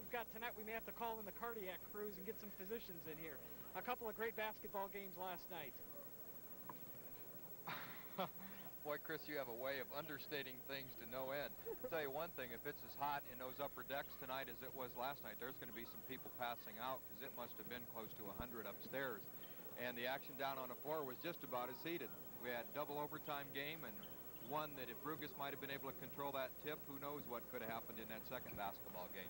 we've got tonight, we may have to call in the cardiac crews and get some physicians in here. A couple of great basketball games last night. Boy, Chris, you have a way of understating things to no end. I'll tell you one thing, if it's as hot in those upper decks tonight as it was last night, there's going to be some people passing out because it must have been close to 100 upstairs. And the action down on the floor was just about as heated. We had double overtime game, and one that if Brugus might have been able to control that tip, who knows what could have happened in that second basketball game.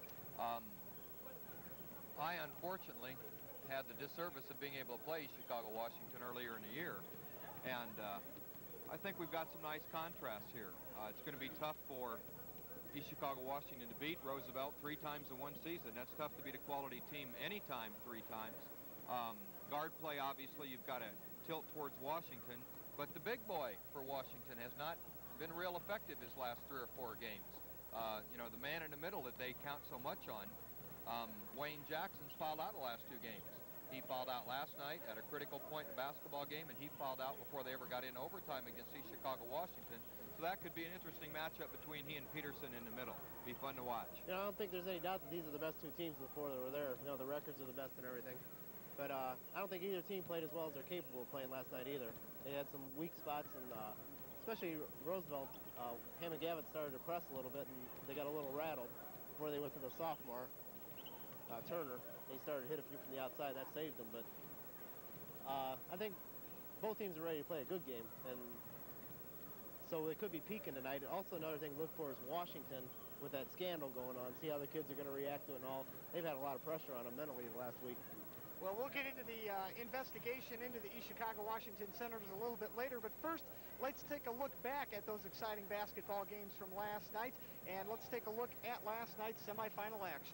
I unfortunately had the disservice of being able to play Chicago-Washington earlier in the year, and I think we've got some nice contrasts here. It's going to be tough for East Chicago-Washington to beat Roosevelt 3 times in one season. That's tough to beat a quality team anytime 3 times. Guard play, obviously, you've got to tilt towards Washington, but the big boy for Washington has not been real effective his last 3 or 4 games. You know, the man in the middle that they count so much on, Wayne Jackson's fouled out the last 2 games. He fouled out last night at a critical point in the basketball game, and he fouled out before they ever got in overtime against East Chicago-Washington. So that could be an interesting matchup between he and Peterson in the middle. Be fun to watch. You know, I don't think there's any doubt that these are the best 2 teams of the 4 that were there. You know, the records are the best and everything. But I don't think either team played as well as they're capable of playing last night either. They had some weak spots, and especially Roosevelt, Hammond Gavitt started to press a little bit, and they got a little rattled before they went to the sophomore, Turner. They started to hit a few from the outside. That saved them. But I think both teams are ready to play a good game, and so they could be peaking tonight. Also, another thing to look for is Washington with that scandal going on. See how the kids are going to react to it and all. They've had a lot of pressure on them mentally the last week. Well, we'll get into the investigation into the East Chicago-Washington Senators a little bit later, but first, let's take a look back at those exciting basketball games from last night, and let's take a look at last night's semifinal action.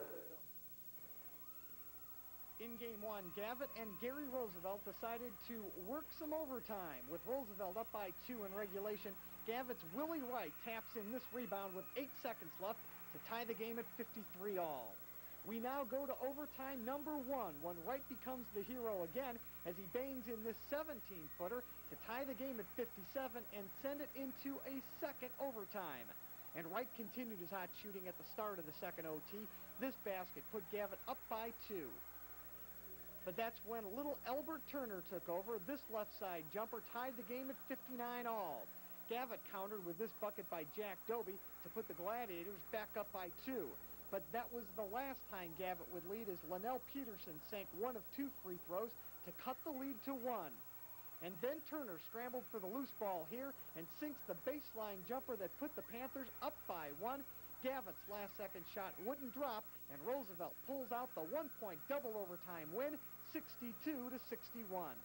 In Game 1, Gavitt and Gary Roosevelt decided to work some overtime. With Roosevelt up by 2 in regulation, Gavitt's Willie Wright taps in this rebound with 8 seconds left to tie the game at 53 all. We now go to overtime number 1 when Wright becomes the hero again as he bangs in this 17-footer to tie the game at 57 and send it into a second overtime. And Wright continued his hot shooting at the start of the second OT. This basket put Gavitt up by 2. But that's when little Albert Turner took over. This left side jumper tied the game at 59 all. Gavitt countered with this bucket by Jack Doby to put the Gladiators back up by 2. But that was the last time Gavitt would lead as Linnell Peterson sank 1 of 2 free throws to cut the lead to 1. And then Turner scrambled for the loose ball here and sinks the baseline jumper that put the Panthers up by 1. Gavitt's last-second shot wouldn't drop, and Roosevelt pulls out the 1-point double overtime win, 62-61.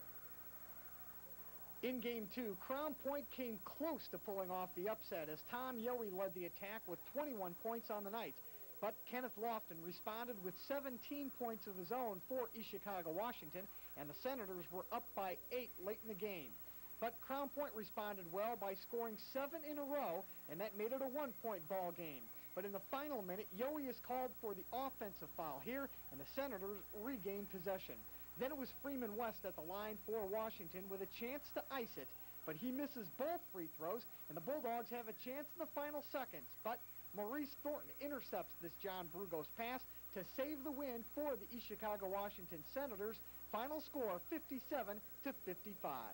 In Game 2, Crown Point came close to pulling off the upset as Tom Yohe led the attack with 21 points on the night. But Kenneth Lofton responded with 17 points of his own for East Chicago-Washington, and the Senators were up by 8 late in the game. But Crown Point responded well by scoring 7 in a row, and that made it a 1-point ball game. But in the final minute, Yohe is called for the offensive foul here, and the Senators regained possession. Then it was Freeman West at the line for Washington with a chance to ice it, but he misses both free throws, and the Bulldogs have a chance in the final seconds. But Maurice Thornton intercepts this John Brugos pass to save the win for the East Chicago-Washington Senators. Final score, 57-55.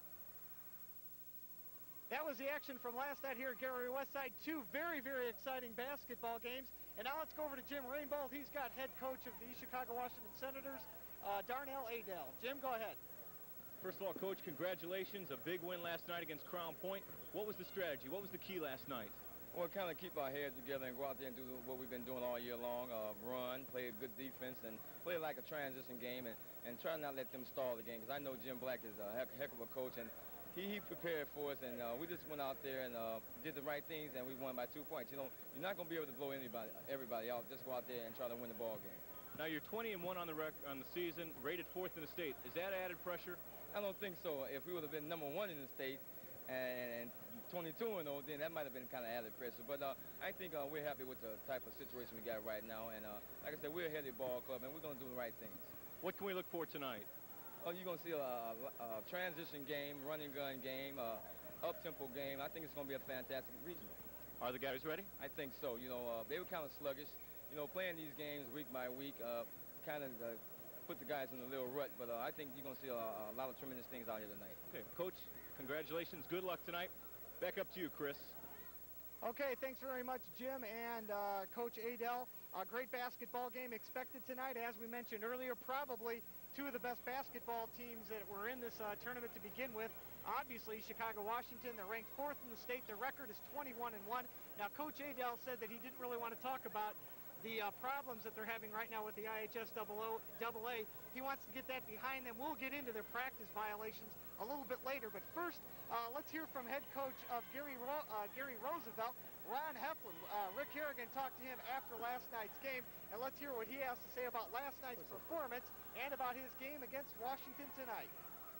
That was the action from last night here at Gary Westside. 2 very, very exciting basketball games. And now let's go over to Jim Rainbolt. He's got head coach of the East Chicago-Washington Senators, Darnell Adell. Jim, go ahead. First of all, Coach, congratulations. A big win last night against Crown Point. What was the strategy? What was the key last night? Well, kind of keep our heads together and go out there and do what we've been doing all year long, run, play a good defense, and play like a transition game, and try not to let them stall the game, because I know Jim Black is a heck of a coach, and he prepared for us, and we just went out there and did the right things, and we won by 2 points. You know, you're not going to be able to blow everybody out. Just go out there and try to win the ball game. Now you're 20-1 on the season, rated 4th in the state. Is that added pressure? I don't think so. If we would have been number 1 in the state and 22-0, then that might have been kind of added pressure. But I think we're happy with the type of situation we got right now. And like I said, we're a healthy ball club, and we're going to do the right things. What can we look for tonight? Oh, you're going to see a transition game, running gun game, up-tempo game. I think it's going to be a fantastic regional. Are the guys ready? I think so. You know, they were kind of sluggish. you know, playing these games week by week kind of put the guys in a little rut. But I think you're going to see a lot of tremendous things out here tonight. Okay, Coach, congratulations. Good luck tonight. Back up to you, Chris. Okay, thanks very much, Jim and Coach Adell. A great basketball game expected tonight. As we mentioned earlier, probably two of the best basketball teams that were in this tournament to begin with. Obviously, Chicago, Washington, they're ranked 4th in the state. Their record is 21-1. Now, Coach Adell said that he didn't really want to talk about the problems that they're having right now with the IHSAA. He wants to get that behind them. We'll get into their practice violations a little bit later. But first, let's hear from head coach of Gary Roosevelt, Ron Heflin. Rick Harrigan talked to him after last night's game, and let's hear what he has to say about last night's performance and about his game against Washington tonight.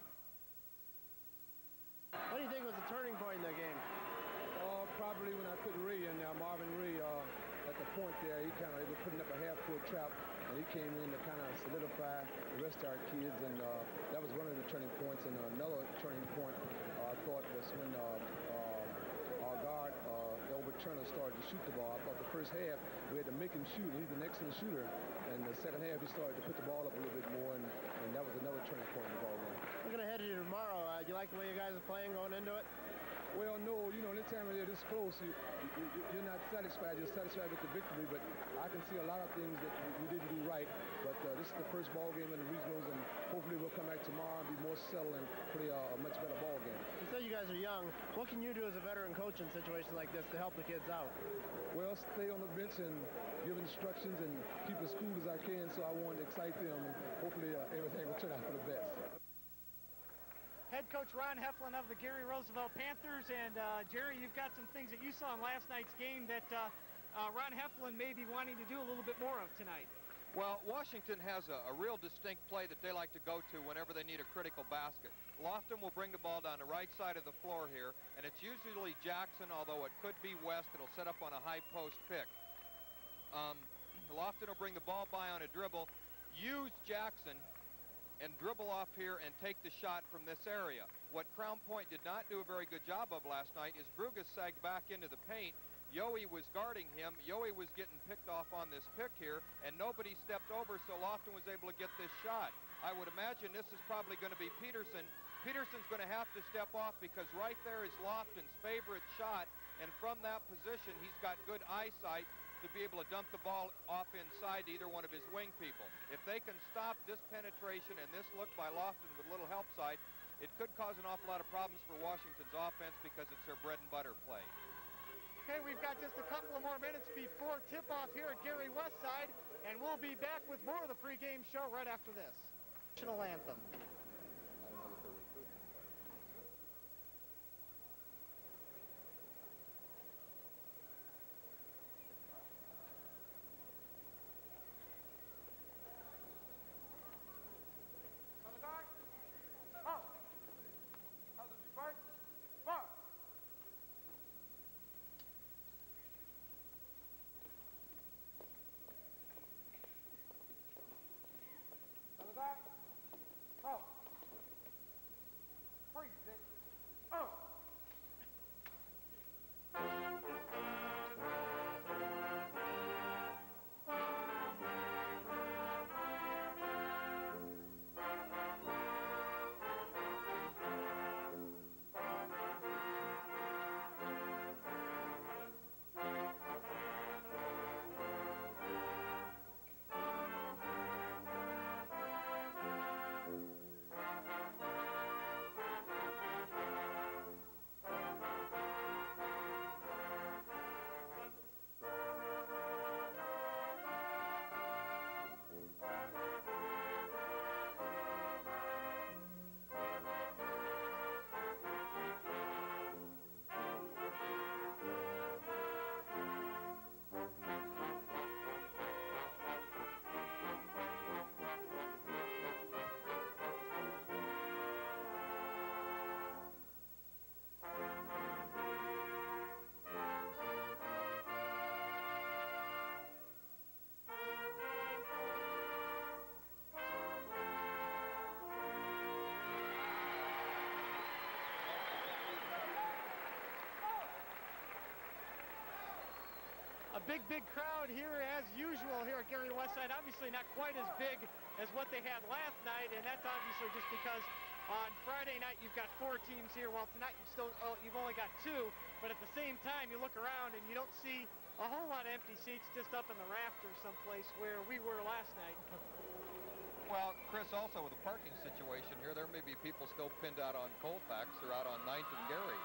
What do you think was the turning point in the game? Probably when I put Ray in there, Marvin Ray, at the point there, he was putting up a half-court trap, and he came in to kind of solidify the rest of our kids, and that was one of the turning points. And another turning point, I thought, was when our guard, Elbert Turner, started to shoot the ball. I thought the first half, we had to make him shoot. He's an excellent shooter. And the second half, he started to put the ball up a little bit more, and that was another turning point in the ball game. Looking ahead to tomorrow, do you like the way you guys are playing going into it? Well, no, you know, anytime they're this close, you're not satisfied. You're satisfied with the victory, but I can see a lot of things that we didn't do right. But this is the first ball game in the regionals, and hopefully we'll come back tomorrow and be more settled and play a much better ball game. You said you guys are young. What can you do as a veteran coach in situations like this to help the kids out? Well, stay on the bench and give instructions and keep as cool as I can, so I want to excite them, and hopefully everything will turn out for the best. Head coach Ron Heflin of the Gary Roosevelt Panthers. And Jerry, you've got some things that you saw in last night's game that Ron Heflin may be wanting to do a little bit more of tonight. Well, Washington has a real distinct play that they like to go to whenever they need a critical basket. Lofton will bring the ball down the right side of the floor here, and it's usually Jackson, although it could be West. It'll set up on a high post pick. Lofton will bring the ball by on a dribble, use Jackson, and dribble off here and take the shot from this area. What Crown Point did not do a very good job of last night is Brugas sagged back into the paint. Yohe was guarding him. Yohe was getting picked off on this pick here, and nobody stepped over, so Lofton was able to get this shot. I would imagine this is probably going to be Peterson. Peterson's going to have to step off because right there is Lofton's favorite shot, and from that position, he's got good eyesight to be able to dump the ball off inside to either one of his wing people. If they can stop this penetration and this look by Lofton with a little help side, it could cause an awful lot of problems for Washington's offense because it's their bread and butter play. Okay, we've got just a couple of more minutes before tip-off here at Gary Westside, and we'll be back with more of the pregame show right after this. National anthem. A big crowd here as usual. here at Gary Westside. Obviously not quite as big as what they had last night, and that's obviously just because on Friday night you've got 4 teams here, while tonight you've only got 2. But at the same time, you look around and you don't see a whole lot of empty seats just up in the rafters someplace where we were last night. Well, Chris, also with the parking situation here, there may be people still pinned out on Colfax or out on 9th and Gary.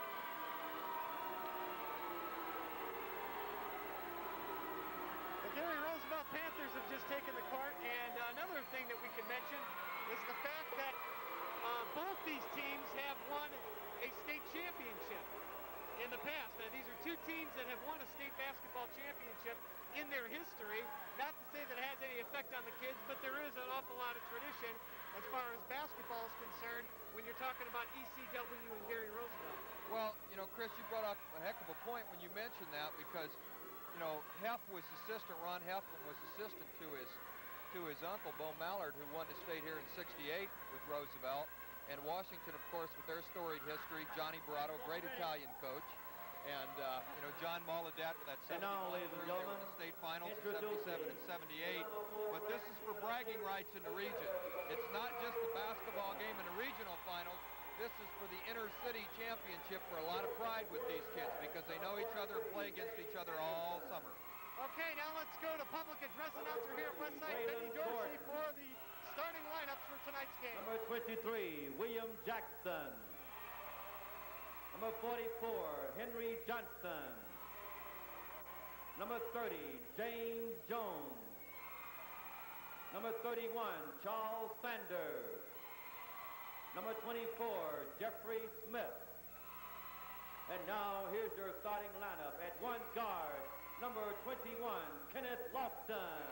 The Gary Roosevelt Panthers have just taken the cart, and another thing that we can mention is the fact that both these teams have won a state championship in the past. Now, these are 2 teams that have won a state basketball championship in their history. Not to say that it has any effect on the kids, but there is an awful lot of tradition as far as basketball is concerned when you're talking about ECW and Gary Roosevelt. Well, you know, Chris, you brought up a heck of a point when you mentioned that, because, you know, Ron Heflin was assistant to his uncle, Bo Mallard, who won the state here in '68 with Roosevelt. And Washington, of course, with their storied history, Johnny Barato, great Italian coach. And, you know, John Maladet with that 71 in the state finals, 77 and 78. But this is for bragging rights in the region. It's not just the basketball game in the regional finals. This is for the inter-city championship, for a lot of pride with these kids, because they know each other and play against each other all summer. Okay, now let's go to public address announcer here at Westside, Benny Dorsey, for the starting lineups for tonight's game. Number 23, William Jackson. Number 44, Henry Johnson. Number 30, James Jones. Number 31, Charles Sanders. Number 24, Jeffrey Smith. And now here's your starting lineup. At 1 guard, number 21, Kenneth Lofton.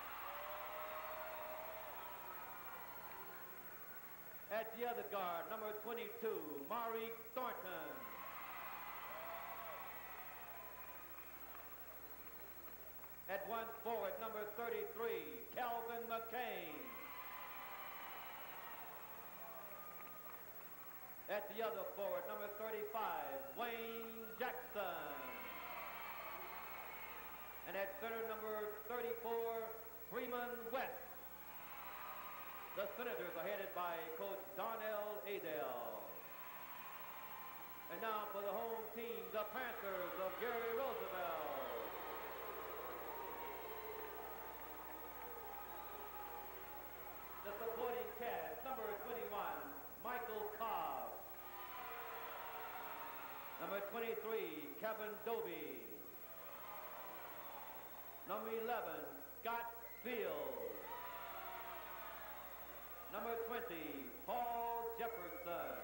At the other guard, number 22, Maury Thornton. At 1 forward, number 33, Calvin McCain. At the other forward, number 35, Wayne Jackson. And at center, number 34, Freeman West. The Senators are headed by Coach Darnell Adele. And now for the home team, the Panthers of Gary Roosevelt. The supporting cast, number 21, Michael Cobb. Number 23, Kevin Dobie. Number 11, Scott Fields. Number 20, Paul Jefferson.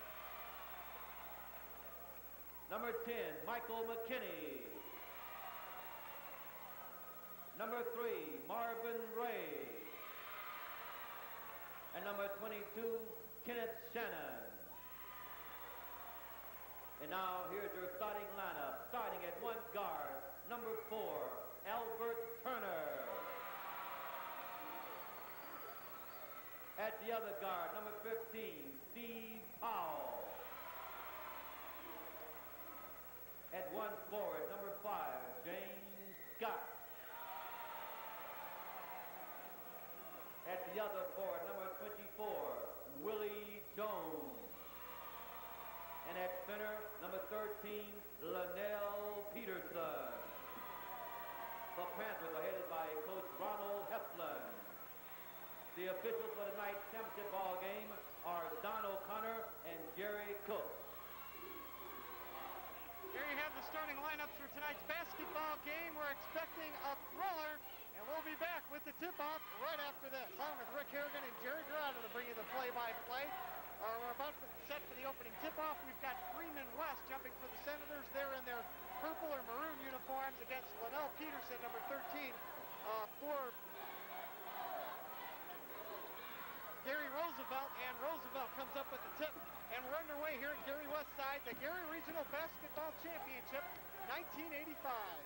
Number 10, Michael McKinney. Number 3, Marvin Ray. And number 22, Kenneth Shannon. And now here's your starting lineup. Starting at 1 guard, number 4, Albert Turner. At the other guard, number 15, Steve Powell. At 1 forward, number 5, James Scott. At the other forward, number 24, Willie Jones. And at center, number 13, Linnell Peterson. The Panthers are headed by Coach Ronald Heflin. The officials for tonight's championship ball game are Don O'Connor and Jerry Cook. Here you have the starting lineups for tonight's basketball game. We're expecting a thriller, and we'll be back with the tip-off right after this. Along with Rick Harrigan and Jerry Grotto to bring you the play-by-play. We're about to set for the opening tip-off. We've got Freeman West jumping for the Senators. They're in their purple or maroon uniforms against Linnell Peterson, number 13, for Gary Roosevelt, and Roosevelt comes up with the tip. And we're underway here at Gary Westside, the Gary Regional Basketball Championship, 1985.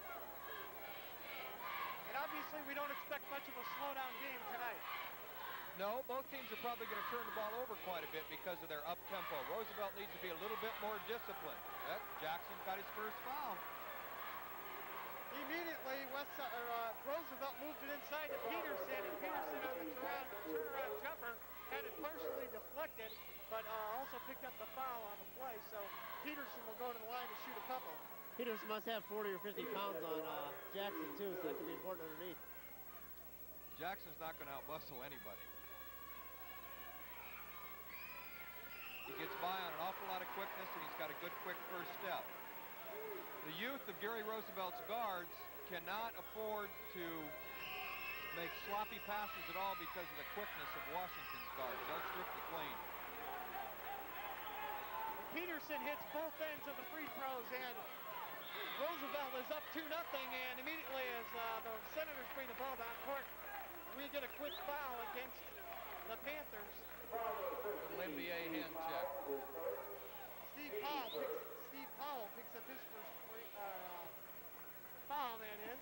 And obviously we don't expect much of a slowdown game tonight. No, both teams are probably going to turn the ball over quite a bit because of their up-tempo. Roosevelt needs to be a little bit more disciplined. Jackson got his first foul. Immediately, Roosevelt moved it inside to Peterson, and Peterson on the turnaround jumper had it partially deflected, but also picked up the foul on the play, so Peterson will go to the line to shoot a couple. Peterson must have 40 or 50 pounds on Jackson, too, so that could be important underneath. Jackson's not going to out-muscle anybody. He gets by on an awful lot of quickness, and he's got a good, quick first step. The youth of Gary Roosevelt's guards cannot afford to make sloppy passes at all because of the quickness of Washington's guards. They'll strip you clean. Peterson hits both ends of the free throws, and Roosevelt is up 2-0, and immediately as the Senators bring the ball down court, we get a quick foul against the Panthers. Little NBA hand check. Steve Powell picks up his first foul, that is.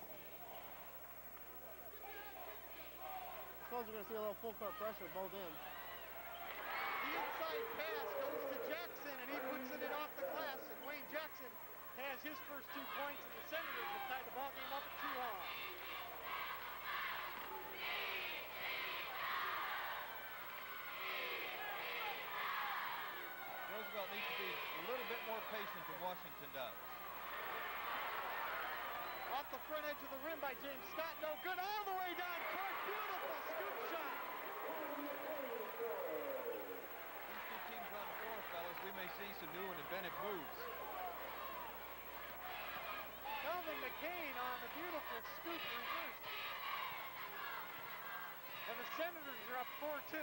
I suppose we're going to see a little full court pressure both ends. The inside pass goes to Jackson, and he puts it in off the glass, and Wayne Jackson has his first 2 points, and the Senators have tied the ball game up at 2-all. Roosevelt needs to be a little bit more patient than Washington does. Off the front edge of the rim by James Scott, no good, all the way down court, beautiful scoop shot. These 2 teams on the floor, fellas, we may see some new and inventive moves. Kelvin McCain on the beautiful scoop reversed. And the Senators are up 4-2.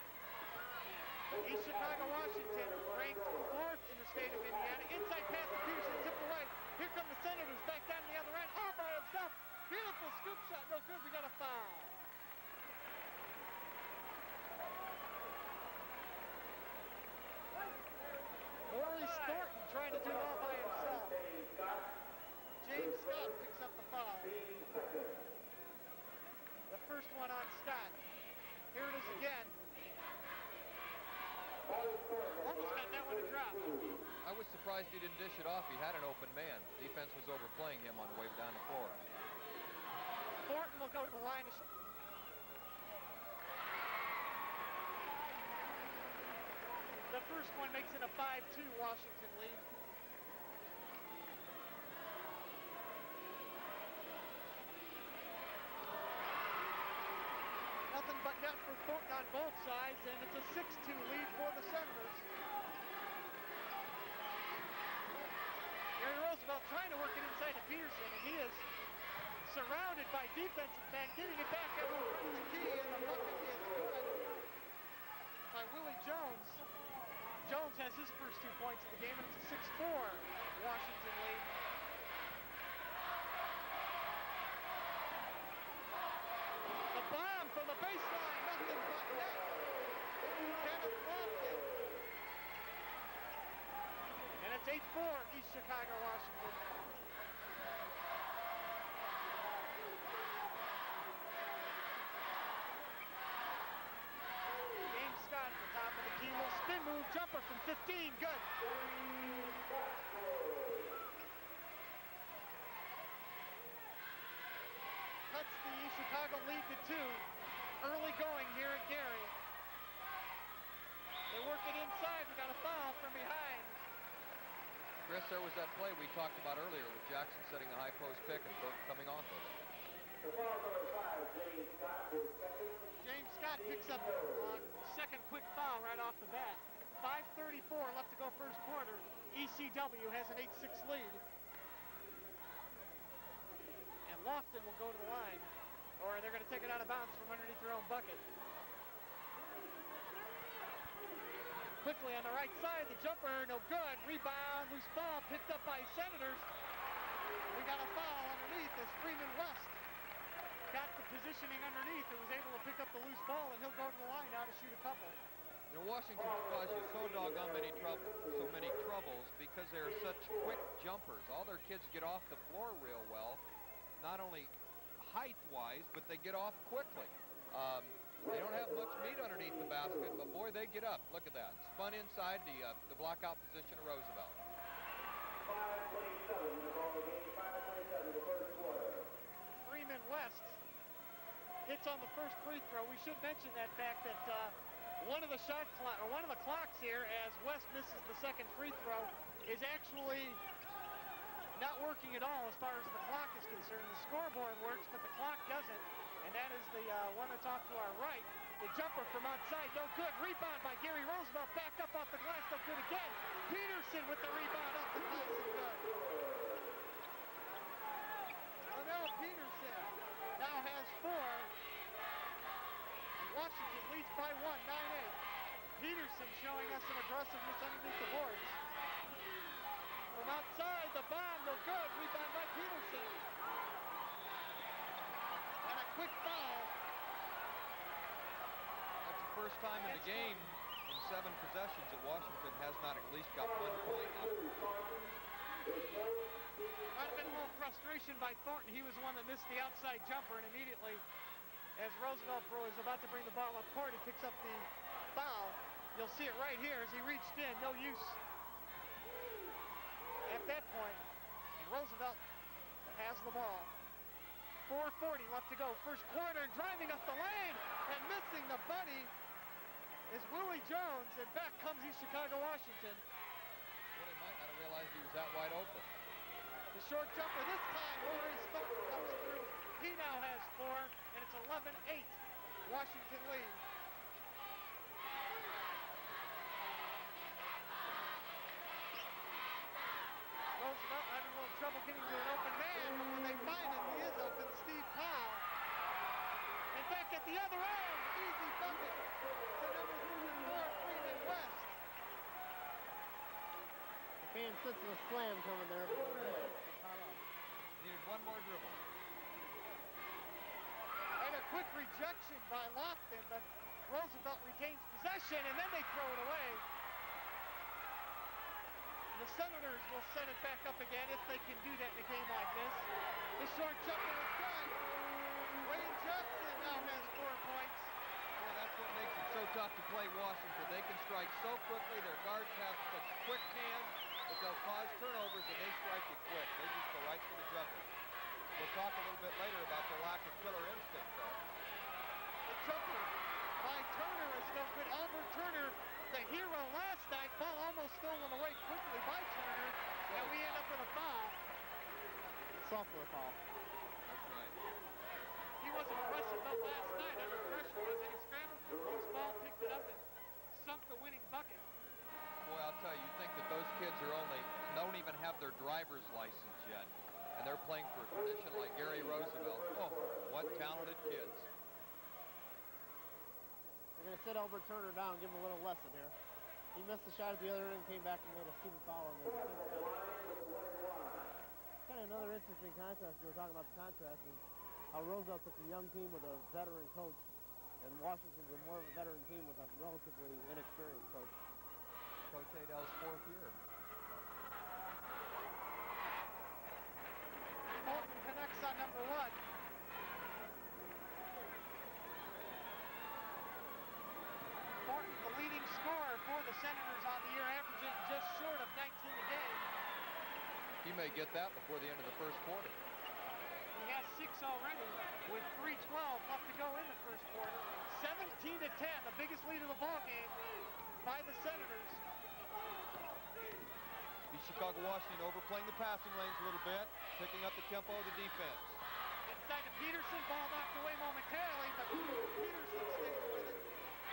East Chicago, Washington, ranked 4th in the state of Indiana. Inside pass to Peterson, tipped away. Here come the Senators back down the other end. All by himself. Beautiful scoop shot, no good. We got a foul. Maurice Thornton trying to do it all by himself. James Scott picks up the foul. The first one on Scott. Here it is again. Almost got that one to drop. I was surprised he didn't dish it off. He had an open man. Defense was overplaying him on the way down the floor. Thornton will go to the line. The first one makes it a 5-2 Washington lead. Nothing but net for Thornton on both sides, and it's a 6-2 lead for the Senators. Gary Roosevelt trying to work it inside to Peterson, and he is surrounded by defensive men, getting it back out in front of the key, and the bucket is good by Willie Jones. Jones has his first 2 points of the game, and it's a 6-4 Washington lead. The bomb from the baseline, nothing but net. Kenneth Lofton. And it's 8-4 East Chicago, Washington. James Scott at the top of the key will spin move, jumper from 15, good. Cuts the East Chicago lead to 2. Early going here at Gary. They work it inside, we got a foul from behind. Chris, there was that play we talked about earlier with Jackson setting the high post pick and Thornton coming off of it. James Scott picks up second quick foul right off the bat. 5:34 left to go first quarter. ECW has an 8-6 lead. And Lofton will go to the line, or they're going to take it out of bounds from underneath their own bucket. Quickly on the right side, the jumper, no good. Rebound, loose ball, picked up by Senators. We got a foul underneath as Freeman West got the positioning underneath and was able to pick up the loose ball, and he'll go to the line now to shoot a couple. You know, Washington's caused you so doggone many troubles because they are such quick jumpers. All their kids get off the floor real well, not only height-wise, but they get off quickly. They don't have much meat underneath the basket, but boy, they get up. Look at that. Spun inside the blockout position of Roosevelt. 5:27 in the ball game, 5:27 the first quarter. Freeman West minutes on the first free throw. We should mention that fact that one of the clocks here, as West misses the second free throw, is actually not working at all as far as the clock is concerned. The scoreboard works, but the clock doesn't, and that is the one that's off to our right. The jumper from outside, no good. Rebound by Gary Roosevelt, back up off the glass, no good again. Peterson with the rebound off the glass and good. Linnell Peterson now has 4. Washington leads by 1, 9-8. Peterson showing us some aggressiveness underneath the boards. From outside, the bomb, no good. Rebound by Peterson. And a quick foul. That's the first time in the game in 7 possessions that Washington has not at least got 1 point out of it. Might have been a little frustration by Thornton. He was the one that missed the outside jumper, and immediately, as Roosevelt is about to bring the ball up court, he picks up the foul. You'll see it right here as he reached in. No use at that point. And Roosevelt has the ball. 4:40 left to go. First quarter, and driving up the lane and missing the buddy is Willie Jones, and back comes East Chicago, Washington. Well, he might not have realized he was that wide open. The short jumper this time, Maurice Thornton comes through. He now has 4, and it's 11-8. Washington lead. Roosevelt having a little trouble getting to an open man, but when they find him, he is open. Steve Powell. And back at the other end, easy bucket to number 34, Freeman West. The fan sensing a slam coming there. Needed 1 more dribble. And a quick rejection by Lofton, but Roosevelt retains possession, and then they throw it away. The Senators will set it back up again if they can do that in a game like this. The short jumper is good. Wayne Jackson now has 4 points. Well, that's what makes it so tough to play Washington. They can strike so quickly. Their guards have such quick hands that they'll cause turnovers, and they strike it quick. They just go right for the jumper. We'll talk a little bit later about their lack of killer instinct, though. The jumper by Turner is no good. Albert Turner, the hero last night. Ball almost stolen away quickly by Turner, and we end up with a foul. Sophomore foul. That's right. He was impressive though last night under pressure, wasn't he? Scrambled for loose ball, picked it up, and sunk the winning bucket. Boy, I'll tell you, you think that those kids don't even have their driver's license yet. And they're playing for a tradition like Gary Roosevelt. Oh, what talented kids. They're going to sit Albert Turner down and give him a little lesson here. He missed the shot at the other end, came back and made a stupid foul on the kind of another interesting contrast. We were talking about the contrast is how Roosevelt took a young team with a veteran coach, and Washington's more of a veteran team with a relatively inexperienced coach. Coach Adell's 4th year. Bolton connects on number 1. Thornton, the leading scorer for the Senators on the year, averaging just short of 19 a game. He may get that before the end of the first quarter. He has 6 already with 3:12 left to go in the first quarter. 17-10, the biggest lead of the ball game by the Senators. Chicago Washington overplaying the passing lanes a little bit, picking up the tempo of the defense. Inside to Peterson, ball knocked away momentarily, but Peterson stays with it.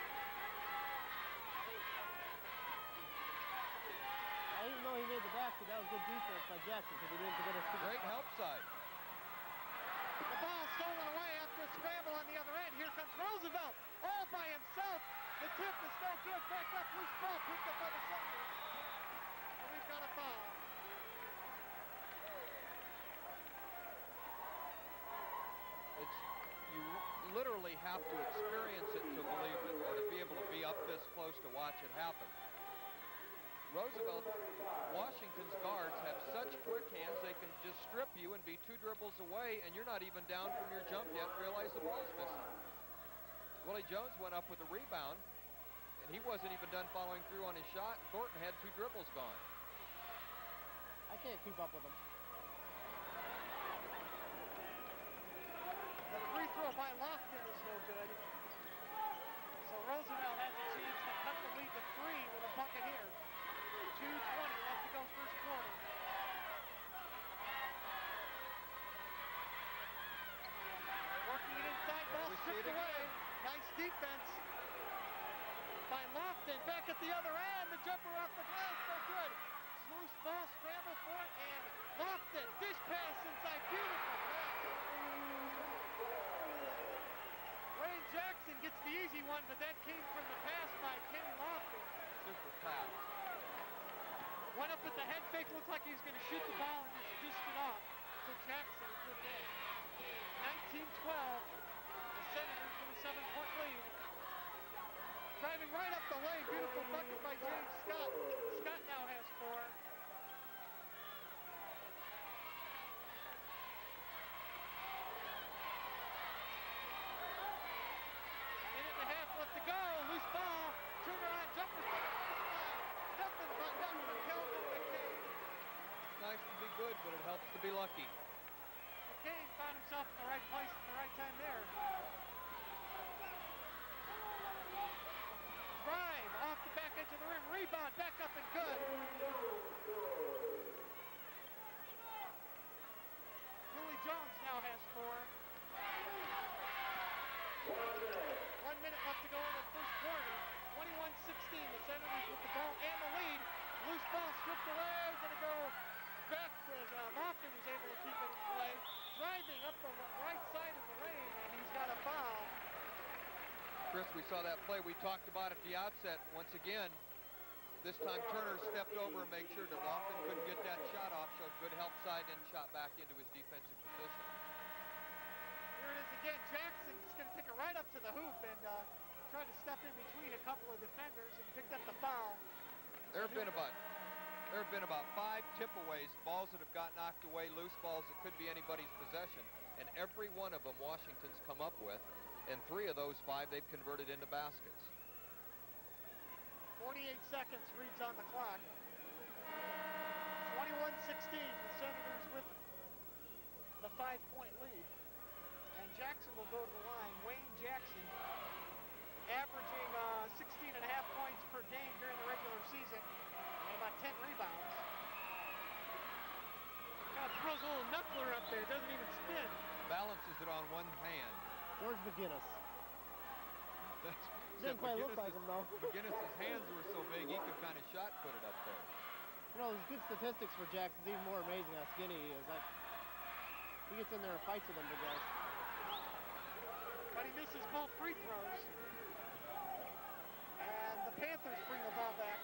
Even though he made the basket, that was good defense by Jackson because he didn't commit a great help side. The ball stolen away after a scramble on the other end. Here comes Roosevelt, all by himself. The tip is no good. Back up, loose ball picked up by the Senators. We've got a foul. You literally have to experience it to believe it, or to be able to be up this close to watch it happen. Roosevelt, Washington's guards have such quick hands they can just strip you and be 2 dribbles away, and you're not even down from your jump yet and realize the ball's missing. Willie Jones went up with a rebound, and he wasn't even done following through on his shot, and Thornton had 2 dribbles gone. I can't keep up with him. The free throw by Lofton is bucket here. 2:20 left to go first quarter. Working it inside, ball stripped away. Nice defense by Lofton. Back at the other end, the jumper off the glass, no good. Loose ball, scramble for it, and Lofton, dish pass inside, beautiful pass. Wayne Jackson gets the easy one, but that came from the pass by Kenny Lofton. Super pass. Went up with the head fake, looked like he was going to shoot the ball and just dished it off to Jackson. Good day. 19-12, the Senators with a 7-point lead. Driving right up the lane, beautiful bucket by James Scott. Scott now has 4. Minute and a half left to go, loose ball. Turner on jumper, nothing but Dustin Kelvin McCain. Nice to be good, but it helps to be lucky. McCain found himself in the right place at the right time there. Drive off the back edge of the rim, rebound, back up and good. Willie Jones now has 4. 1 minute left to go in the first quarter. 21-16, the Senators with the ball and the lead. Loose ball stripped away, gonna go back as Lofton was able to keep it in play. Driving up the right side of the lane, and he's got a foul. Chris, we saw that play we talked about at the outset. Once again, this time Turner stepped over and made sure that Lofton couldn't get that shot off, so good help side and shot back into his defensive position. Here it is again. Jackson just going to take it right up to the hoop and tried to step in between a couple of defenders and picked up the foul. There have been about 5 tip-aways, balls that have got knocked away, loose balls that could be anybody's possession, and every one of them Washington's come up with. And 3 of those 5 they've converted into baskets. 48 seconds reads on the clock. 21-16, the Senators with the 5-point lead. And Jackson will go to the line. Wayne Jackson averaging 16.5 points per game during the regular season and about 10 rebounds. Kind of throws a little knuckler up there, doesn't even spin. Balances it on one hand. George McGinnis. Didn't quite look like him, though. McGinnis's hands were so big, he could kind of shot put it up there. You know, there's good statistics for Jackson. It's even more amazing how skinny he is. Like, he gets in there and fights with them big guys. But he misses both free throws. And the Panthers bring the ball back.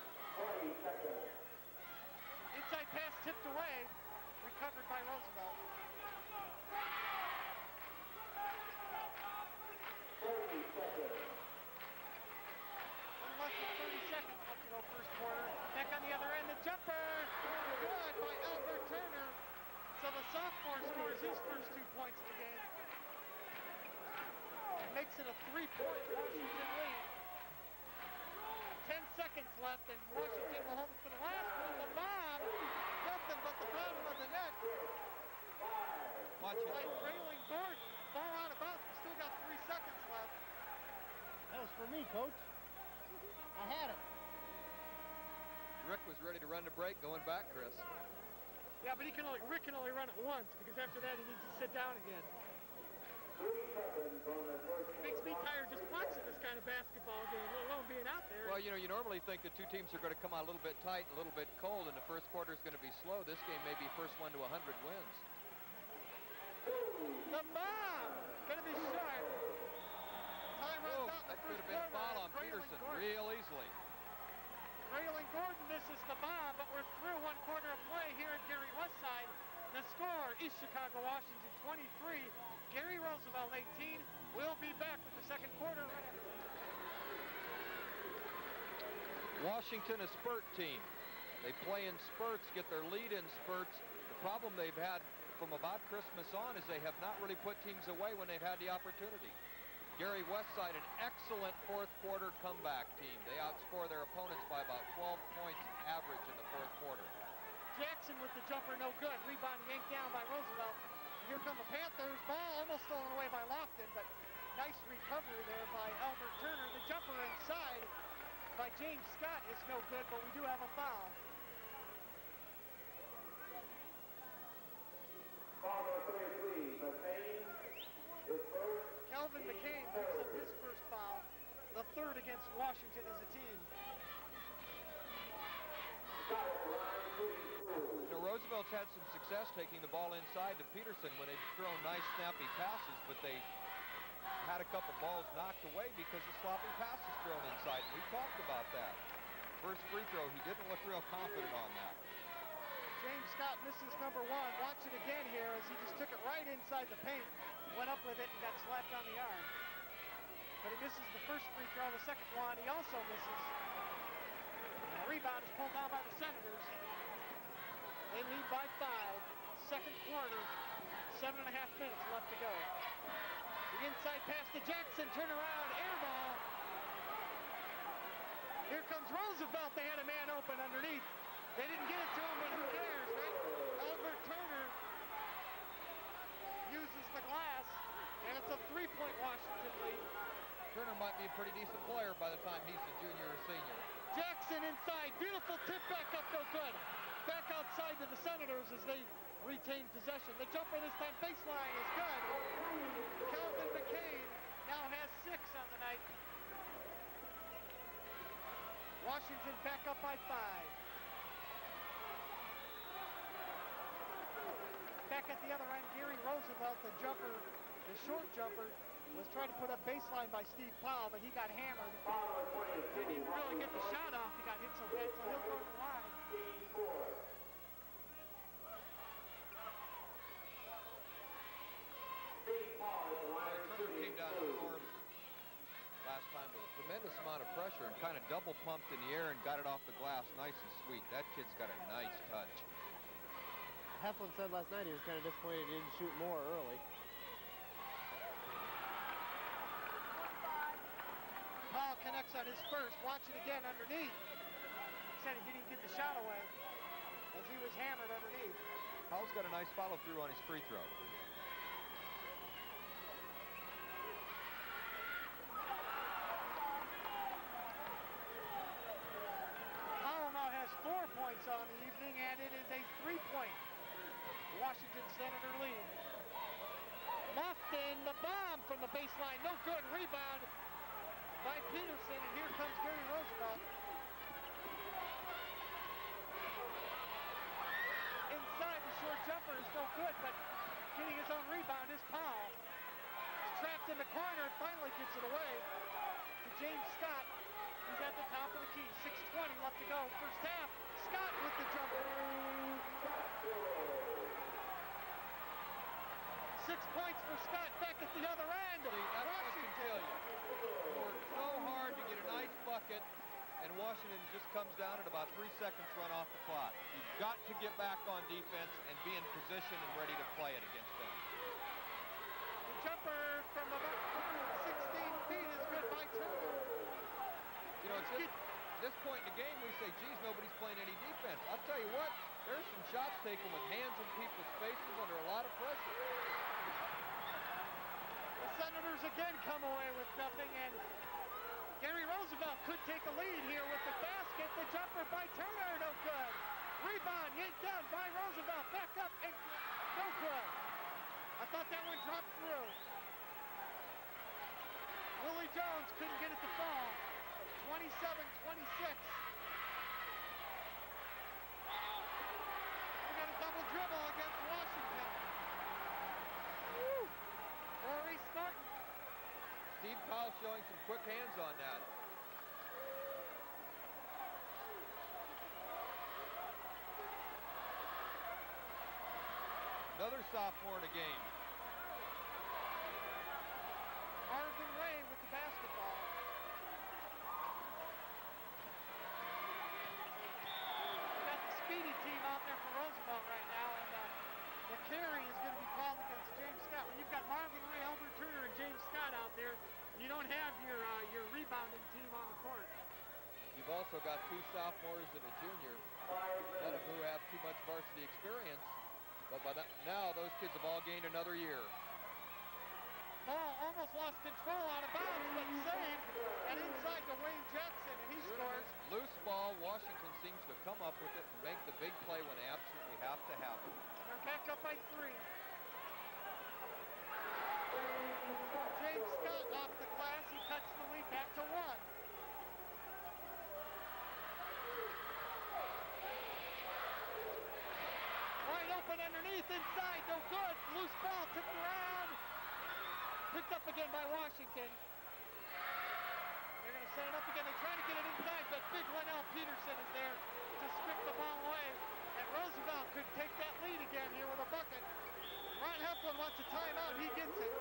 Inside pass tipped away, recovered by Roosevelt. Less than 30 seconds left to go first quarter. Back on the other end, the jumper. Good by Albert Turner. So the sophomore scores his first 2 points of the game. And makes it a 3-point Washington lead. 10 seconds left, and Washington will hold it for the last one. The bomb. Nothing but the bottom of the net. Watch it. By Braylon Gordon. Ball out of bounds. We still got 3 seconds left. That was for me, Coach. I had it. Rick was ready to run the break, going back, Chris. Yeah, but Rick can only run it once, because after that he needs to sit down again. Makes me tired just watching this kind of basketball game, let alone being out there. Well, you know, you normally think the 2 teams are going to come out a little bit tight, a little bit cold, and the first quarter is going to be slow. This game may be first one to 100 wins. The bomb! Gonna be short. Time runs out in the That could first have been a quarter. foul on Peterson real easily. Braylon Gordon misses the bomb, but we're through 1 quarter of play here at Gary Westside. The score is Chicago, Washington 23, Gary Roosevelt 18. We'll be back with the second quarter right after this. Washington, a spurt team. They play in spurts, get their lead in spurts. The problem they've had from about Christmas on is they have not really put teams away when they've had the opportunity. Gary Westside, an excellent fourth quarter comeback team. They outscore their opponents by about 12 points average in the fourth quarter. Jackson with the jumper, no good. Rebound yanked down by Roosevelt. Here come the Panthers. Ball almost stolen away by Lofton, but nice recovery there by Albert Turner. The jumper inside. by James Scott is no good, but we do have a foul. Calvin McCain picks up his first foul, the third against Washington as a team. You know, Roosevelt's had some success taking the ball inside to Peterson when they've thrown nice snappy passes, but they had a couple balls knocked away because of sloppy passes thrown inside. And we talked about that. First free throw, he didn't look real confident on that. James Scott misses number one. Watch it again here as he just took it right inside the paint, went up with it and got slapped on the arm. But he misses the first free throw. The second one he also misses. And the rebound is pulled down by the Senators. They lead by 5. Second quarter, 7.5 minutes left to go. The inside pass to Jackson, turn around, air ball. Here comes Roosevelt. They had a man open underneath. They didn't get it to him, but who cares, right? Albert Turner uses the glass, and it's a 3-point Washington lead. Turner might be a pretty decent player by the time he's a junior or senior. Jackson inside, beautiful tip back up, no good. Back outside to the Senators as they retain possession. The jumper this time, baseline is good. Calvin McCain now has 6 on the night. Washington back up by 5. Back at the other end, Gary Roosevelt, the jumper, the short jumper, was trying to put up baseline by Steve Powell, but he got hammered. Didn't even really get the shot off. He got hit so bad, so he'll go to the line. Turner came down to the form last time with a tremendous amount of pressure and kind of double pumped in the air and got it off the glass nice and sweet. That kid's got a nice touch. Heflin said last night he was kind of disappointed he didn't shoot more early. Powell connects on his first. Watch it again underneath. Said he didn't get the shot away as he was hammered underneath. Powell's got a nice follow through on his free throw. Powell now has 4 points on the evening, and it is a 3-point Washington Senator lead. Lofton, the bomb from the baseline, no good. Rebound by Peterson, and here comes Gary Roosevelt. Inside, the short jumper is no good, but getting his own rebound is Powell. He's trapped in the corner and finally gets it away to James Scott. He's at the top of the key. 6:20 left to go. First half. Scott with the jumper. 6 points for Scott back at the other end. See, that's what can kill you. You work so hard to get a nice bucket, and Washington just comes down at about 3 seconds run off the clock. You've got to get back on defense and be in position and ready to play it against them. The jumper from about 16 feet is good by Turner. You know, at this point in the game, we say, geez, nobody's playing any defense. I'll tell you what, there's some shots taken with hands in people's faces under a lot of pressure. The Senators again come away with nothing, and Gary Roosevelt could take a lead here with the basket. The jumper by Turner, no good. Rebound yanked down by Roosevelt. Back up, and no good. I thought that one dropped through. Willie Jones couldn't get it to fall. 27-26. We got a double dribble against Washington. Woo! Maurice Norton. Steve Powell showing some quick hands on that. Another sophomore in the game. Marvin Ray with the basketball. We got the speedy team out there for Roosevelt right now, and the carry is going to be called against James Scott. When you've got Marvin Ray, Albert Turner, and James Scott out there, you don't have your rebounding team on the court. You've also got 2 sophomores and a junior, none of who have too much varsity experience. But by now, those kids have all gained another year. Ball almost lost control out of bounds, but saved. And inside inside to Wayne Jackson, and he scores. Loose ball. Washington seems to come up with it and make the big play when they absolutely have to have it. And they're back up by 3. James Scott off the glass. He cuts the lead back to 1. Wide open underneath, inside, no good. Loose ball tipped around. Picked up again by Washington. They're going to set it up again. They try to get it inside, but big Linnell Peterson is there to strip the ball away. And Roosevelt could take that lead again here with a bucket. Ron Heflin wants a timeout. He gets it.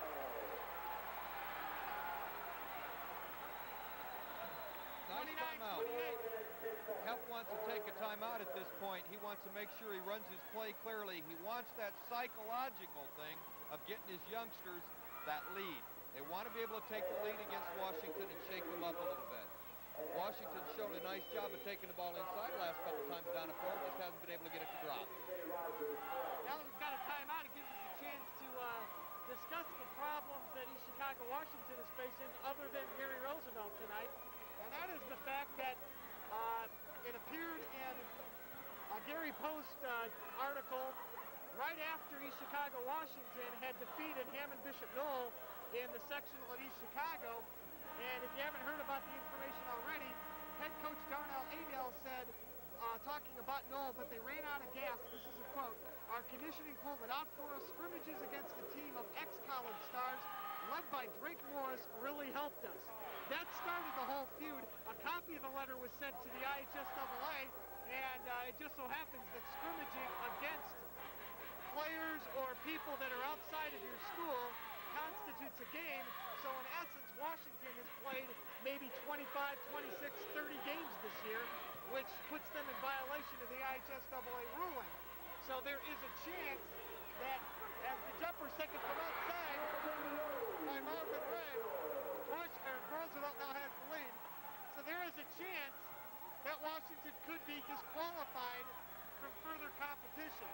Nice timeout. Hef wants to take a timeout at this point. He wants to make sure he runs his play clearly. He wants that psychological thing of getting his youngsters that lead. They want to be able to take the lead against Washington and shake them up a little bit. Washington's shown a nice job of taking the ball inside the last couple times down the floor, just hasn't been able to get it to drop. Now that we've got a timeout, it gives us a chance to discuss the problems that East Chicago Washington is facing other than Gary Roosevelt tonight. And that is the fact that it appeared in a Gary Post article right after East Chicago Washington had defeated Hammond Bishop Knoll in the sectional at East Chicago. And if you haven't heard about the information already, head coach Darnell Adell said, talking about Knoll, but they ran out of gas. This is a quote. Our conditioning pulled it out for us. Scrimmages against a team of ex-college stars led by Drake Morris really helped us. That started the whole feud. A copy of the letter was sent to the IHSAA, and it just so happens that scrimmaging against players or people that are outside of your school constitutes a game. So in essence, Washington has played maybe 25, 26, 30 games this year, which puts them in violation of the IHSAA ruling. So there is a chance that as the jumper second from outside by Marvin Ray, Roosevelt now has the lead. So there is a chance that Washington could be disqualified from further competition.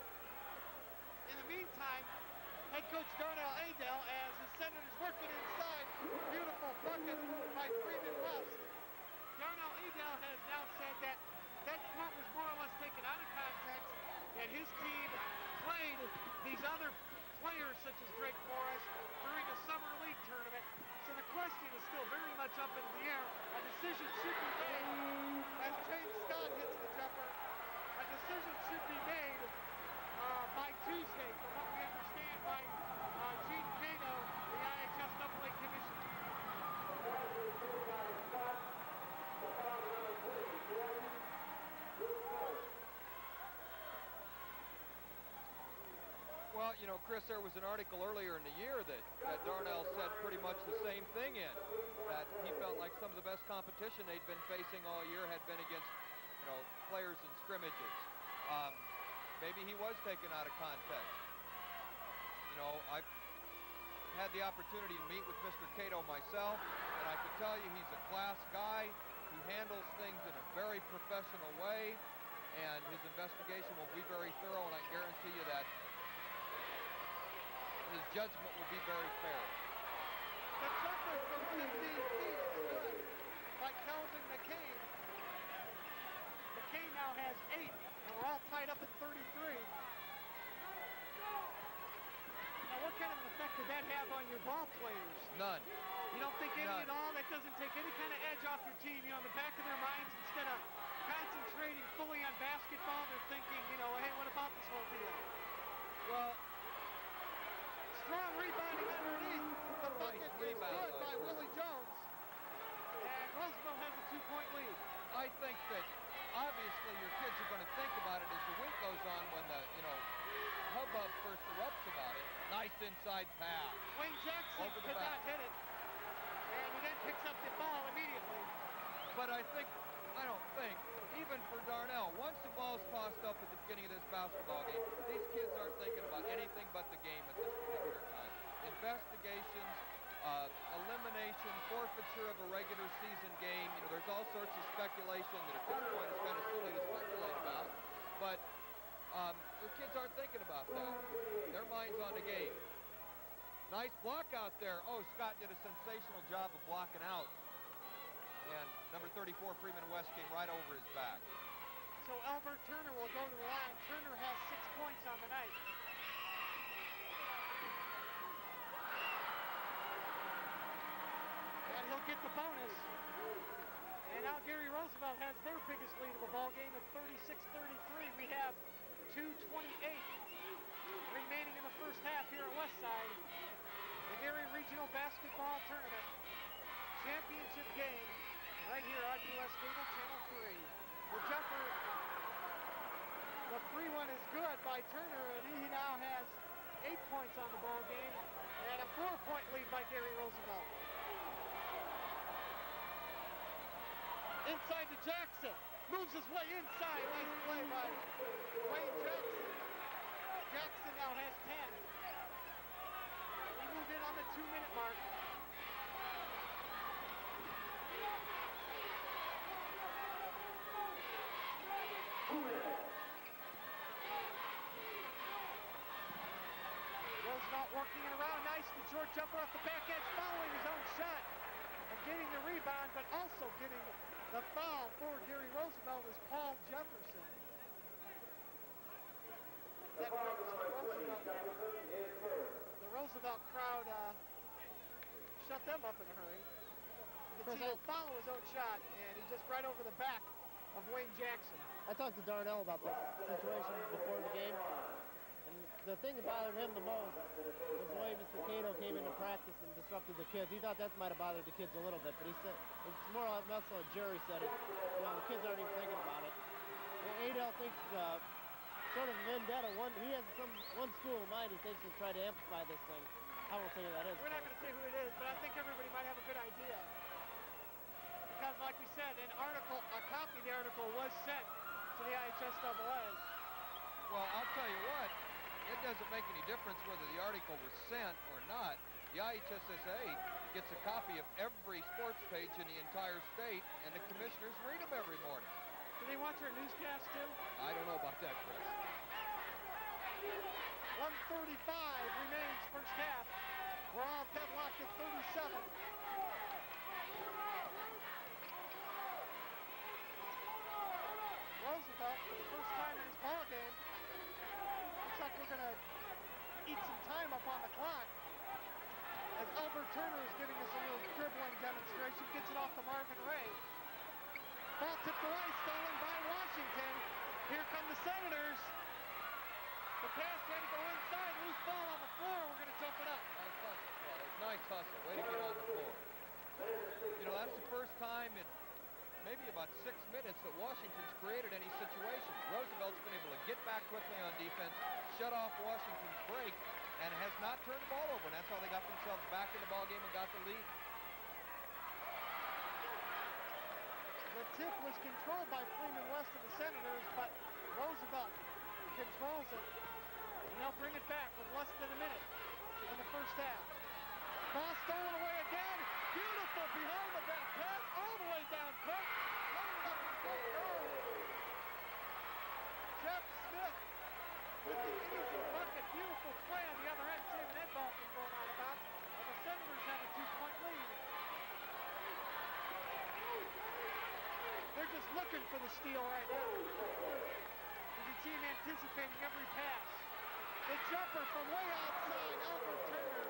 In the meantime, head coach Darnell Adell, as his Senators working inside, beautiful bucket by Freeman West. Darnell Adell has now said that that quote was more or less taken out of context, and his team played these other players such as Drake Morris during a summer league tournament. So the question is still very much up in the air. A decision should be made as James Scott hits the jumper. A decision should be made by Tuesday, from what we understand, by Gene Cato, the IHSAA commissioner. Well, you know, Chris, there was an article earlier in the year that Darnell said pretty much the same thing in, that he felt like some of the best competition they'd been facing all year had been against, you know, players in scrimmages. Maybe he was taken out of context. You know, I've had the opportunity to meet with Mr. Cato myself, and I can tell you he's a class guy. He handles things in a very professional way, and his investigation will be very thorough, and I guarantee you that his judgment will be very fair. The jumper from 15 feet is good by Kelvin McCain. McCain now has 8, and we're all tied up at 33. Now, what kind of an effect did that have on your ball players? None. You don't think any at all? That doesn't take any kind of edge off your team. You know, in the back of their minds, instead of concentrating fully on basketball, they're thinking, you know, hey, what about this whole deal? Well, strong rebounding underneath. The bucket is good by Willie Jones. And Roosevelt has a 2-point lead. I think that obviously your kids are going to think about it as the week goes on when the, you know, hubbub first erupts about it. Nice inside pass. Wayne Jackson could not hit it. And he then picks up the ball immediately. But I don't think, even for Darnell, once the ball's tossed up at the beginning of this basketball game, these kids aren't thinking about anything but the game at this particular time. Investigations, elimination, forfeiture of a regular season game. You know, there's all sorts of speculation that at this point is kind of silly to speculate about. But their kids aren't thinking about that. Their mind's on the game. Nice block out there. Oh, Scott did a sensational job of blocking out and number 34, Freeman West, came right over his back. So Albert Turner will go to the line. Turner has 6 points on the night. And he'll get the bonus. And now Gary Roosevelt has their biggest lead of the ball game at 36-33. We have 2:28 remaining in the first half here at Westside. The Gary Regional Basketball Tournament championship game right here on US Cable Channel 3. The jumper, the free one is good by Turner, and he now has 8 points on the ball game and a 4-point lead by Gary Roosevelt. Inside to Jackson, moves his way inside. Nice play by Wayne Jackson. Jackson now has 10. We move in on the 2-minute mark. Roosevelt working it around. Nice, the short jumper off the back edge, following his own shot and getting the rebound, but also getting the foul for Gary Roosevelt is Paul Jefferson. That brings the Roosevelt crowd shut them up in a hurry. He'll follow his own shot, and he's just right over the back of Wayne Jackson. I talked to Darnell about this situation before the game, and the thing that bothered him the most was the way Mr. Cato came into practice and disrupted the kids. He thought that might have bothered the kids a little bit, but he said it's more or less like Jerry said it. You know, the kids aren't even thinking about it. And Adel thinks sort of vendetta. He has one school in mind. He thinks he'll try to amplify this thing. I won't say who that is. We're not going to say who it is, but I think everybody might have a good idea. Because like we said, a copy of the article was sent to the IHSAA. Well, I'll tell you what, it doesn't make any difference whether the article was sent or not. The IHSSA gets a copy of every sports page in the entire state, and the commissioners read them every morning. Do they watch our newscast too? I don't know about that, Chris. 1:35 remains first half. We're all deadlocked at 37. Roosevelt, for the first time in his ball game, looks like we're going to eat some time up on the clock. As Albert Turner is giving us a little dribbling demonstration, gets it off to Marvin Ray. Ball tipped away, stolen by Washington. Here come the Senators. The pass trying to go inside, loose ball on the floor. We're going to jump it up. Nice hustle, fellas. Nice hustle. Way to get on the floor. You know, that's the first time in maybe about 6 minutes that Washington's created any situation. Roosevelt's been able to get back quickly on defense, shut off Washington's break, and has not turned the ball over. And that's how they got themselves back in the ball game and got the lead. The tip was controlled by Freeman West of the Senators, but Roosevelt controls it. And they'll bring it back with less than a minute in the first half. Ball stolen away again. Beautiful behind the back pass all the way down court. Jeff Smith with the easy bucket. Beautiful play on the other end. Saving that ball from going out of bounds. And the Senators have a 2-point lead. They're just looking for the steal right now. You can see him anticipating every pass. The jumper from way outside, Albert Turner.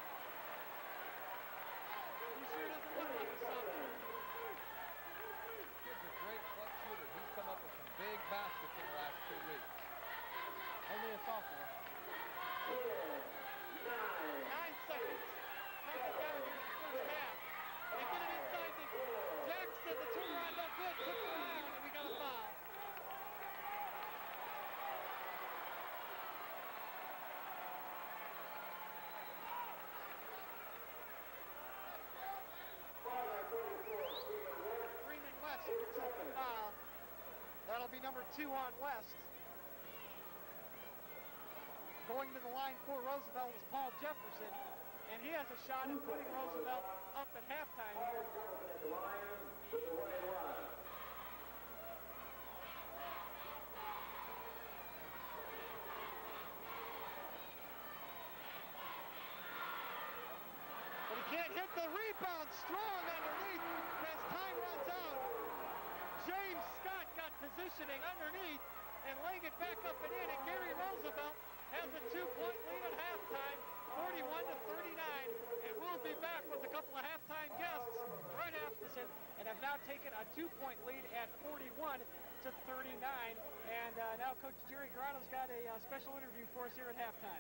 He sure doesn't look like a sophomore. Kid's a great clutch shooter. He's come up with some big baskets in the last 2 weeks. Only a sophomore. 9 seconds. Time to get it in the first half. They get it inside to Jackson. The turnaround no good. Took it around, and we got a foul. Freeman West picks up the foul. That'll be number 2 on West. Going to the line for Roosevelt is Paul Jefferson, and he has a shot at putting Roosevelt up at halftime here. But he can't hit the rebound. Strong underneath as time runs positioning underneath and laying it back up and in. And Gary Roosevelt has a 2-point lead at halftime, 41-39. And we'll be back with a couple of halftime guests right after this, and have now taken a 2-point lead at 41-39. And now Coach Jerry Garano's got a special interview for us here at halftime.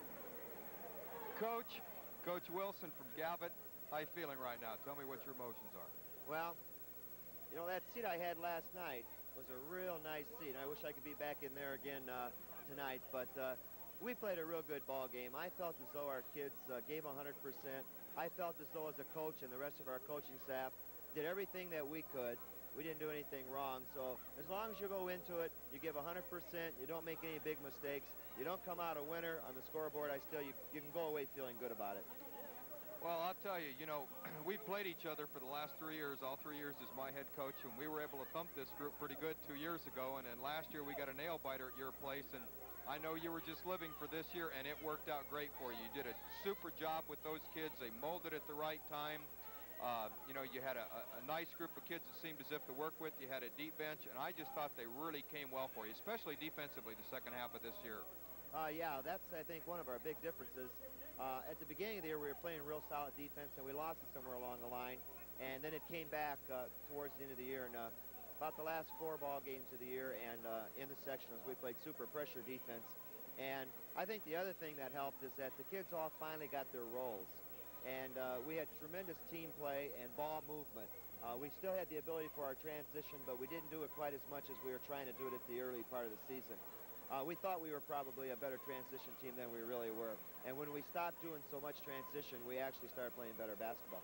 Coach Wilson from Gavitt, how you feeling right now? Tell me what your emotions are. Well, you know, that seat I had last night was a real nice seat. I wish I could be back in there again tonight, but we played a real good ball game. I felt as though our kids gave 100%. I felt as though as a coach and the rest of our coaching staff did everything that we could. We didn't do anything wrong. So as long as you go into it, you give 100%, you don't make any big mistakes, you don't come out a winner on the scoreboard, you can go away feeling good about it. Well, I'll tell you, you know, we've played each other for the last 3 years, all 3 years as my head coach, and we were able to thump this group pretty good 2 years ago, and then last year we got a nail-biter at your place, and I know you were just living for this year, and it worked out great for you. You did a super job with those kids. They molded at the right time. You know, you had a nice group of kids that seemed as if to work with. You had a deep bench, and I just thought they really came well for you, especially defensively the second half of this year. Yeah, that's, I think, one of our big differences. At the beginning of the year, we were playing real solid defense, and we lost it somewhere along the line. And then it came back towards the end of the year. And about the last 4 ball games of the year and in the sectionals, we played super pressure defense. And I think the other thing that helped is that the kids all finally got their roles. And we had tremendous team play and ball movement. We still had the ability for our transition, but we didn't do it quite as much as we were trying to do it at the early part of the season. We thought we were probably a better transition team than we really were. And when we stopped doing so much transition, we actually started playing better basketball.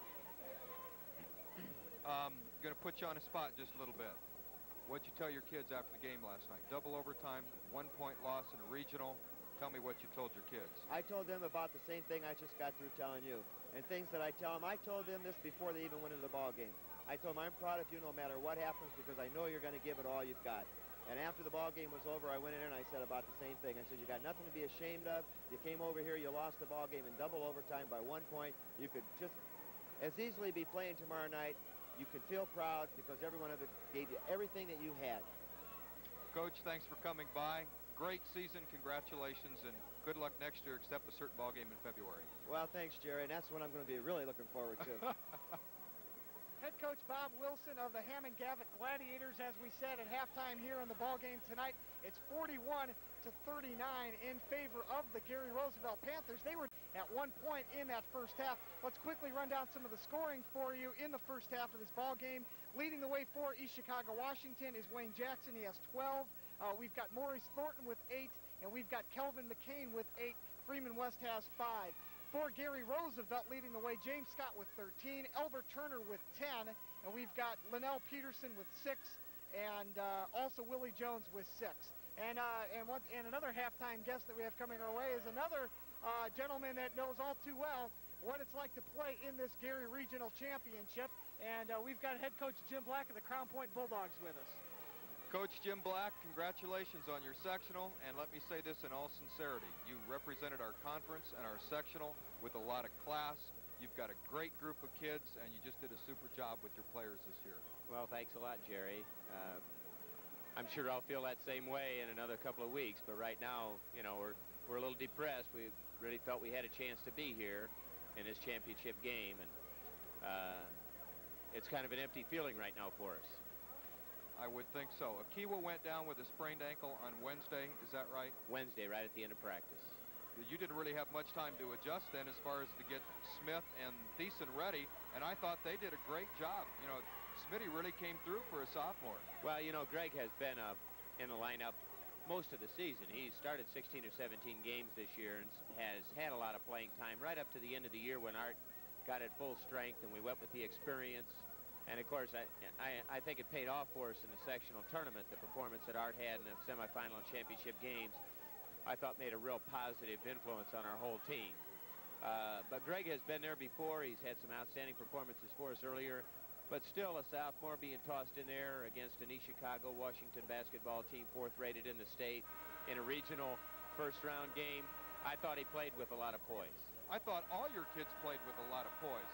Going to put you on a spot just a little bit. What'd you tell your kids after the game last night? Double overtime, 1-point loss in a regional. Tell me what you told your kids. I told them about the same thing I just got through telling you. And things that I tell them, I told them this before they even went into the ball game. I told them, I'm proud of you no matter what happens because I know you're going to give it all you've got. And after the ball game was over, I went in there and I said about the same thing. I said, you got nothing to be ashamed of. You came over here, you lost the ball game in double overtime by 1 point. You could just as easily be playing tomorrow night. You can feel proud because every one of it gave you everything that you had. Coach, thanks for coming by. Great season, congratulations, and good luck next year except a certain ball game in February. Well, thanks, Jerry, and that's what I'm going to be really looking forward to. Head coach Bob Wilson of the Hammond Gavitt Gladiators, as we said at halftime here in the ball game tonight. It's 41-39 in favor of the Gary Roosevelt Panthers. They were at 1 point in that first half. Let's quickly run down some of the scoring for you in the first half of this ball game. Leading the way for East Chicago, Washington is Wayne Jackson. He has 12. We've got Maurice Thornton with 8, and we've got Kelvin McCain with 8. Freeman West has 5. For Gary Roosevelt leading the way, James Scott with 13, Elver Turner with 10, and we've got Linnell Peterson with 6, and also Willie Jones with 6. And another halftime guest that we have coming our way is another gentleman that knows all too well what it's like to play in this Gary Regional Championship, and we've got head coach Jim Black of the Crown Point Bulldogs with us. Coach Jim Black, congratulations on your sectional, and let me say this in all sincerity. You represented our conference and our sectional with a lot of class. You've got a great group of kids, and you just did a super job with your players this year. Well, thanks a lot, Jerry. I'm sure I'll feel that same way in another couple of weeks, but right now, you know, we're a little depressed. We really felt we had a chance to be here in this championship game, and it's kind of an empty feeling right now for us. I would think so. Akiwa went down with a sprained ankle on Wednesday. Is that right? Wednesday, right at the end of practice. You didn't really have much time to adjust then as far as to get Smith and Thiessen ready, and I thought they did a great job. You know, Smitty really came through for a sophomore. Well, you know, Greg has been in the lineup most of the season. He started 16 or 17 games this year and has had a lot of playing time right up to the end of the year when Art got at full strength and we went with the experience. And, of course, I think it paid off for us in the sectional tournament. The performance that Art had in the semifinal and championship games, I thought made a real positive influence on our whole team. But Greg has been there before. He's had some outstanding performances for us earlier. But still, a sophomore being tossed in there against an East Chicago Washington basketball team, 4th rated in the state, in a regional first-round game, I thought he played with a lot of poise. I thought all your kids played with a lot of poise.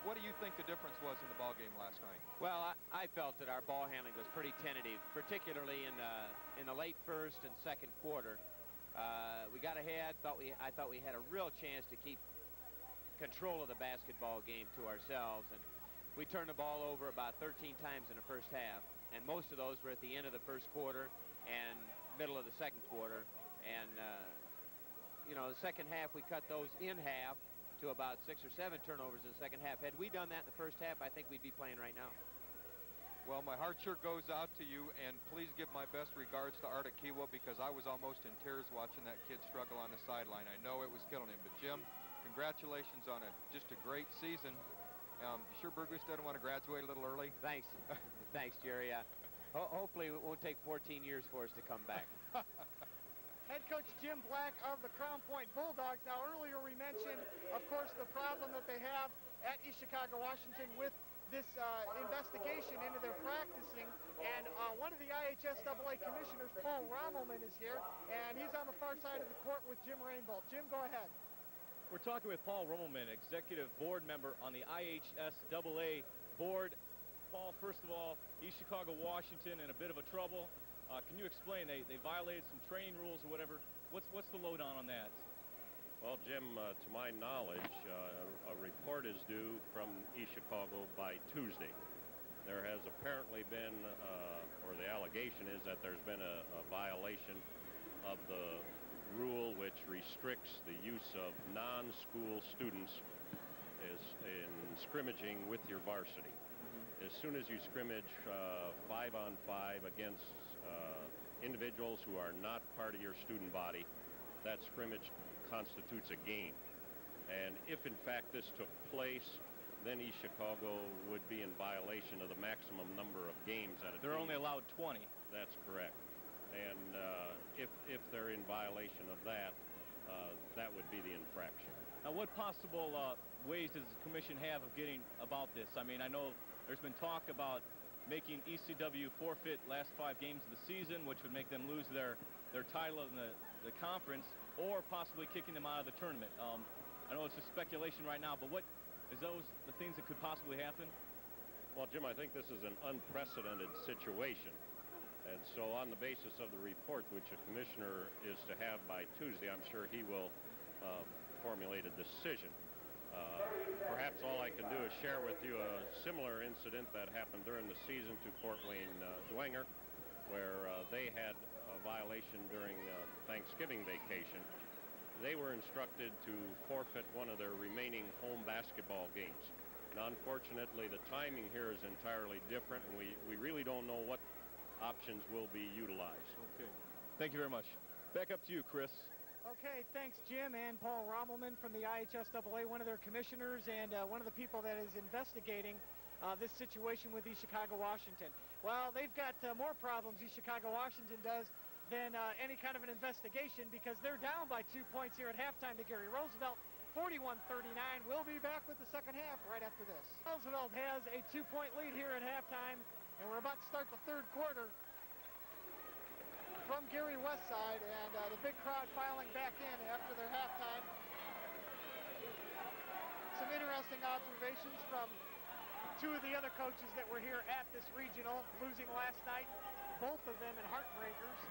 what do you think the difference was in the ball game last night? Well, I felt that our ball handling was pretty tentative, particularly in the late first and second quarter. We got ahead. I thought we had a real chance to keep control of the basketball game to ourselves, and we turned the ball over about 13 times in the first half, and most of those were at the end of the first quarter and middle of the second quarter. And you know, the second half, we cut those in half to about 6 or 7 turnovers in the second half. Had we done that in the first half, I think we'd be playing right now. Well, my heart sure goes out to you, and please give my best regards to Art Akiwa, because I was almost in tears watching that kid struggle on the sideline. I know it was killing him. But Jim, congratulations on just a great season. You sure Burgess doesn't want to graduate a little early? Thanks. Thanks, Jerry. Hopefully it won't take 14 years for us to come back. Head coach Jim Black of the Crown Point Bulldogs. Now, earlier we mentioned, of course, the problem that they have at East Chicago, Washington with this investigation into their practicing. And one of the IHSAA commissioners, Paul Rommelman, is here, and he's on the far side of the court with Jim Rainbolt. Jim, go ahead. We're talking with Paul Rommelman, executive board member on the IHSAA board. Paul, first of all, East Chicago, Washington in a bit of a trouble. Can you explain, they violated some training rules or whatever? What's the lowdown on that? Well, Jim, to my knowledge, a report is due from East Chicago by Tuesday. There has apparently been, or the allegation is that there's been a violation of the rule which restricts the use of non-school students in scrimmaging with your varsity. As soon as you scrimmage 5-on-5 against individuals who are not part of your student body, that scrimmage constitutes a game. And if in fact this took place, then East Chicago would be in violation of the maximum number of games at a team. They're only allowed 20. That's correct. And if they're in violation of that, that would be the infraction. Now, what possible ways does the commission have of getting about this? I mean, I know there's been talk about making ECW forfeit last 5 games of the season, which would make them lose their title in the conference, or possibly kicking them out of the tournament. I know it's just speculation right now, but what is those the things that could possibly happen? Well, Jim, I think this is an unprecedented situation. And so on the basis of the report, which a commissioner is to have by Tuesday, I'm sure he will formulate a decision. Perhaps all I can do is share with you a similar incident that happened during the season to Fort Wayne Dwenger, where they had a violation during Thanksgiving vacation. They were instructed to forfeit one of their remaining home basketball games. Now, unfortunately, the timing here is entirely different, and we really don't know what options will be utilized. Okay. Thank you very much. Back up to you, Chris. Okay, thanks, Jim, and Paul Rommelman from the IHSAA, one of their commissioners and one of the people that is investigating this situation with East Chicago, Washington. Well, they've got more problems, East Chicago, Washington does, than any kind of an investigation, because they're down by 2 points here at halftime to Gary Roosevelt, 41-39. We'll be back with the second half right after this. Roosevelt has a 2-point lead here at halftime, and we're about to start the third quarter from Gary Westside, and the big crowd filing back in after their halftime. Some interesting observations from 2 of the other coaches that were here at this regional, losing last night, both of them in heartbreakers.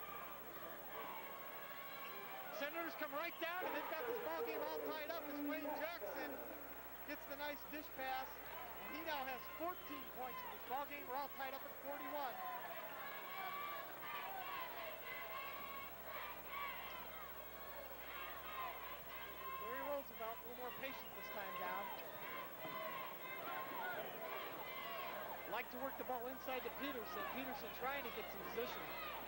Senators come right down, and they've got this ball game all tied up as Wayne Jackson gets the nice dish pass. He now has 14 points in this ball game. We're all tied up at 41. Roosevelt, a little more patient this time down. Like to work the ball inside to Peterson. Peterson trying to get some position.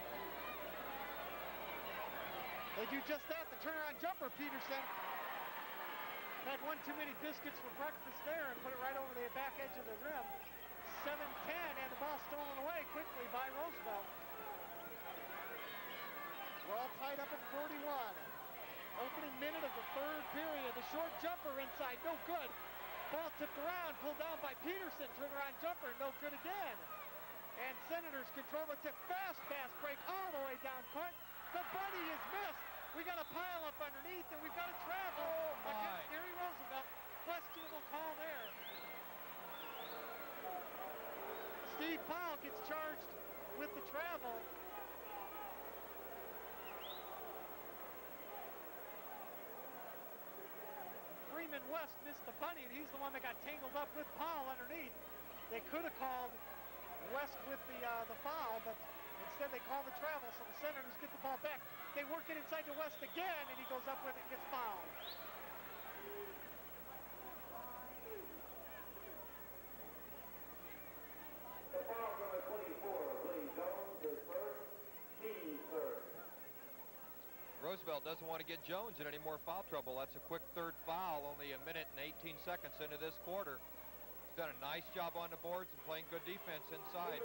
They do just that, the turnaround jumper. Peterson had one too many biscuits for breakfast there and put it right over the back edge of the rim. 7-10, and the ball stolen away quickly by Roosevelt. We're all tied up at 41. Opening minute of the third period. The short jumper inside, no good. Ball tipped around, pulled down by Peterson. Turnaround jumper, no good again. And Senators control the tip. Fast break all the way down court. The buddy is missed. We got a pile up underneath, and we've got a travel against Gary Roosevelt. Questionable call there. Powell gets charged with the travel. Freeman West missed the bunny, and he's the one that got tangled up with Powell underneath. They could have called West with the foul, but instead they call the travel, so the Senators get the ball back. They work it inside to West again, and he goes up with it and gets fouled. The foul number 24, Willie Jones, his first, team third. Roosevelt doesn't want to get Jones in any more foul trouble. That's a quick third foul, only a minute and 18 seconds into this quarter. He's done a nice job on the boards and playing good defense inside.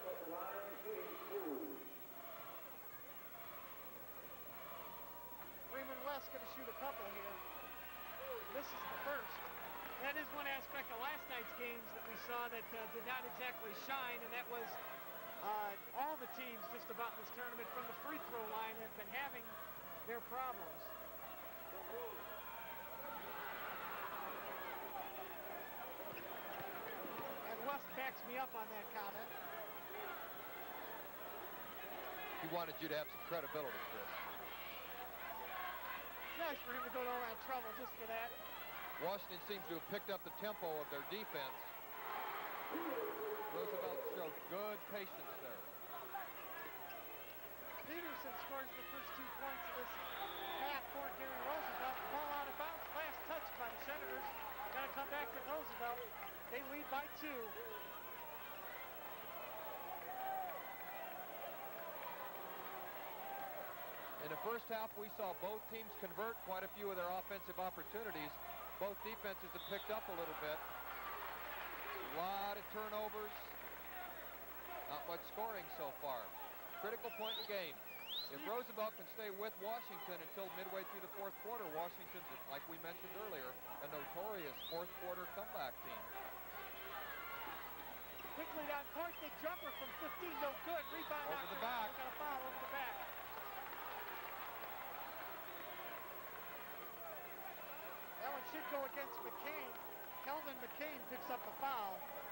Freeman West going to shoot a couple here. This is the first. That is one aspect of last night's games that we saw that did not exactly shine, and that was all the teams just about in this tournament from the free throw line have been having their problems. And West backs me up on that comment. He wanted you to have some credibility, Chris. It's nice for him to go to all that trouble just for that. Washington seems to have picked up the tempo of their defense. Roosevelt showed good patience there. Peterson scores the first 2 points of this half for Gary Roosevelt. Ball out of bounds, last touch by the Senators. Got to come back to Roosevelt. They lead by 2. In the first half, we saw both teams convert quite a few of their offensive opportunities. Both defenses have picked up a little bit. A lot of turnovers. Not much scoring so far. Critical point in the game. If Roosevelt can stay with Washington until midway through the fourth quarter, Washington's, like we mentioned earlier, a notorious fourth quarter comeback team. Quickly down court, the jumper from 15, no good. Rebound over the back. Got a foul over the back. That one should go against McCain. Kelvin McCain picks up the foul.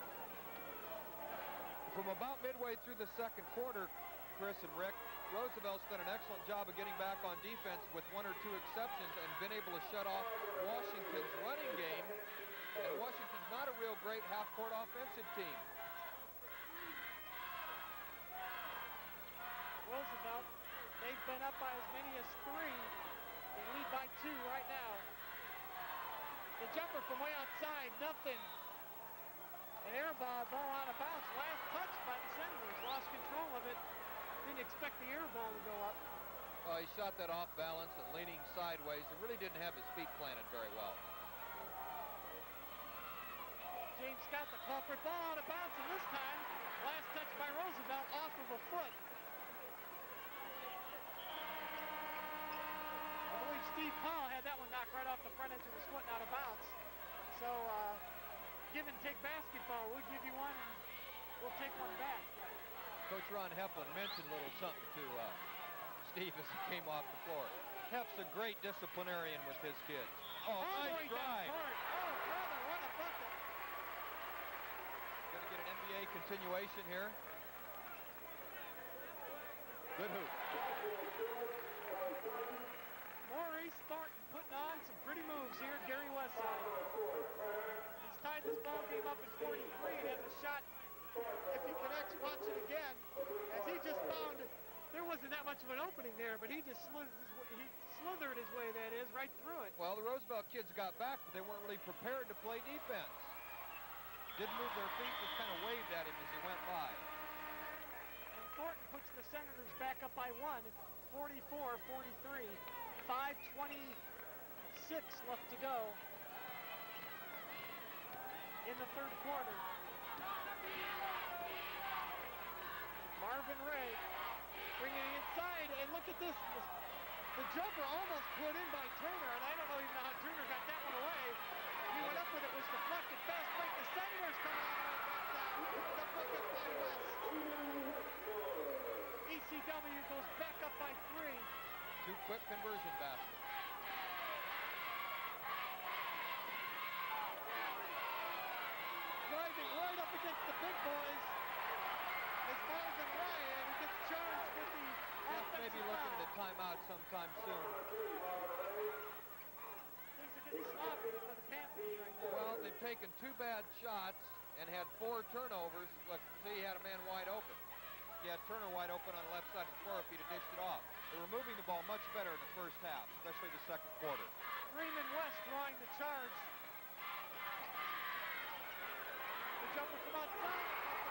From about midway through the second quarter, Chris and Rick, Roosevelt's done an excellent job of getting back on defense with 1 or 2 exceptions and been able to shut off Washington's running game. And Washington's not a real great half-court offensive team. Roosevelt, they've been up by as many as 3. They lead by 2 right now. The jumper from way outside, nothing. An air ball out of bounds. Last touch by the Senators. Lost control of it. Didn't expect the air ball to go up. He shot that off balance and leaning sideways and really didn't have his feet planted very well. James Scott, the culprit. Ball out of bounds, and this time, last touch by Roosevelt off of a foot. I believe Steve Powell had that one knocked right off the front edge of his foot and out of bounds. So, give and take basketball. We'll give you one, and we'll take one back. Coach Ron Heflin mentioned a little something to Steve as he came off the floor. Hef's a great disciplinarian with his kids. Oh, nice drive. Oh, brother, what a bucket. Going to get an NBA continuation here. Good hoop. Maurice Thornton putting on some pretty moves here at Gary Westside. He's tied this ball game up at 43 and has a shot. If he connects, watch it again. As he just found, there wasn't that much of an opening there, but he just slithered his way, that is, right through it. Well, the Roosevelt kids got back, but they weren't really prepared to play defense. Didn't move their feet, just kind of waved at him as he went by. And Thornton puts the Senators back up by 1, 44-43. 5:26 left to go in the third quarter. Marvin Ray bringing it inside, and look at this. The jumper almost put in by Turner, and I don't know even how Turner got that one away. He went up with it, was deflected. Fast break. The Senators coming out of the bucket by West. ECW goes back up by 3. 2 quick conversion baskets. Driving right up against the big boys. anytime soon. Things are getting sloppy for the Panthers right now. Well, they've taken 2 bad shots and had 4 turnovers. Look, see, he had a man wide open. He had Turner wide open on the left side of the floor if he'd have dished it off. They were moving the ball much better in the first half, especially the second quarter. Freeman West drawing the charge. The jumper from outside.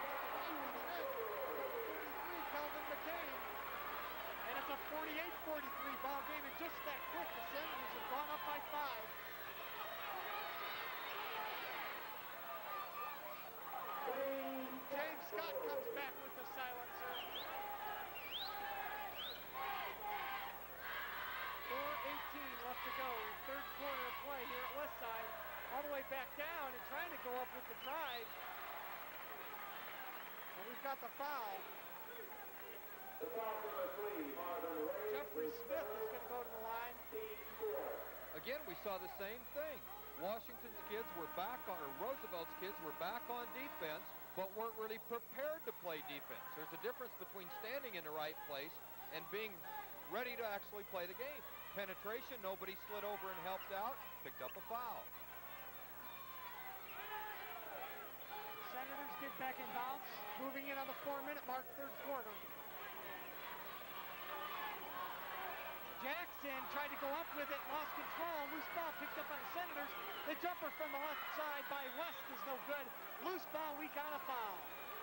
Calvin McCain. And it's a 48-43 ball game. And just that quick, the Senators have gone up by 5. James Scott comes back with the silencer. 4:18 left to go. Third quarter of play here at Westside. All the way back down and trying to go up with the drive. And we've got the foul. Jeffrey Smith is going to go to the line. Again, we saw the same thing. Washington's kids were back on, or Roosevelt's kids were back on defense, but weren't really prepared to play defense. There's a difference between standing in the right place and being ready to actually play the game. Penetration, nobody slid over and helped out, picked up a foul. Senators get back in bounce, moving in on the 4-minute mark, third quarter. Jackson tried to go up with it, lost control. Loose ball picked up by the Senators. The jumper from the left side by West is no good. Loose ball, we got a foul.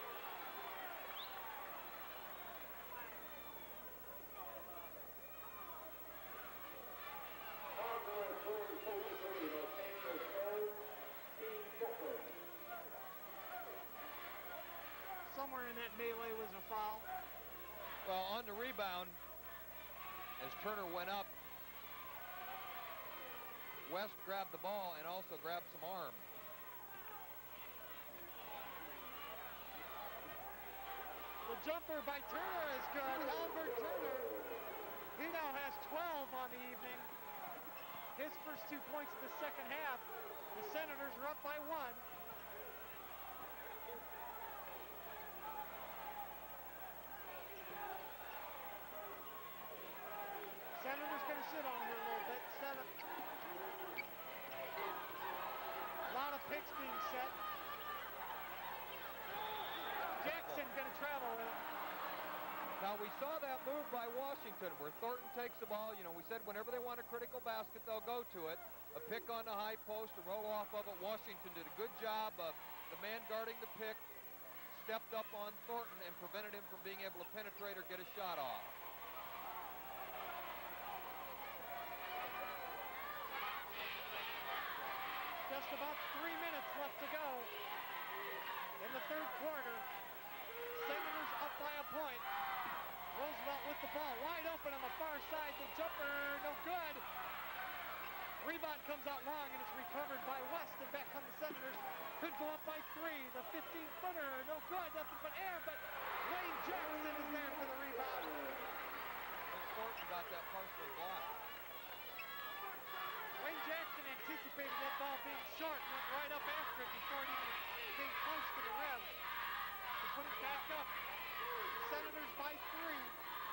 Somewhere in that melee was a foul. Well, on the rebound, as Turner went up, West grabbed the ball and also grabbed some arm. The jumper by Turner is good. Albert Turner, he now has 12 on the evening. His first 2 points of the second half. The Senators are up by 1. Senators going to sit on here a little bit. 7. A lot of picks being set. Jackson going to travel with it. Now, we saw that move by Washington where Thornton takes the ball. You know, we said whenever they want a critical basket, they'll go to it. A pick on the high post, a roll off of it. Washington did a good job of the man guarding the pick, stepped up on Thornton and prevented him from being able to penetrate or get a shot off. Just about 3 minutes left to go in the third quarter. Senators up by a point. Roosevelt with the ball wide open on the far side. The jumper, no good. Rebound comes out long and it's recovered by West, and back come the Senators. Could go up by 3. The 15-footer, no good. Nothing but air, but Wayne Jackson is there for the rebound. And Thornton got that partially blocked. Wayne Jackson anticipated that ball being short and went right up after it before it even came close to the rim to put it back up. The Senators by 3.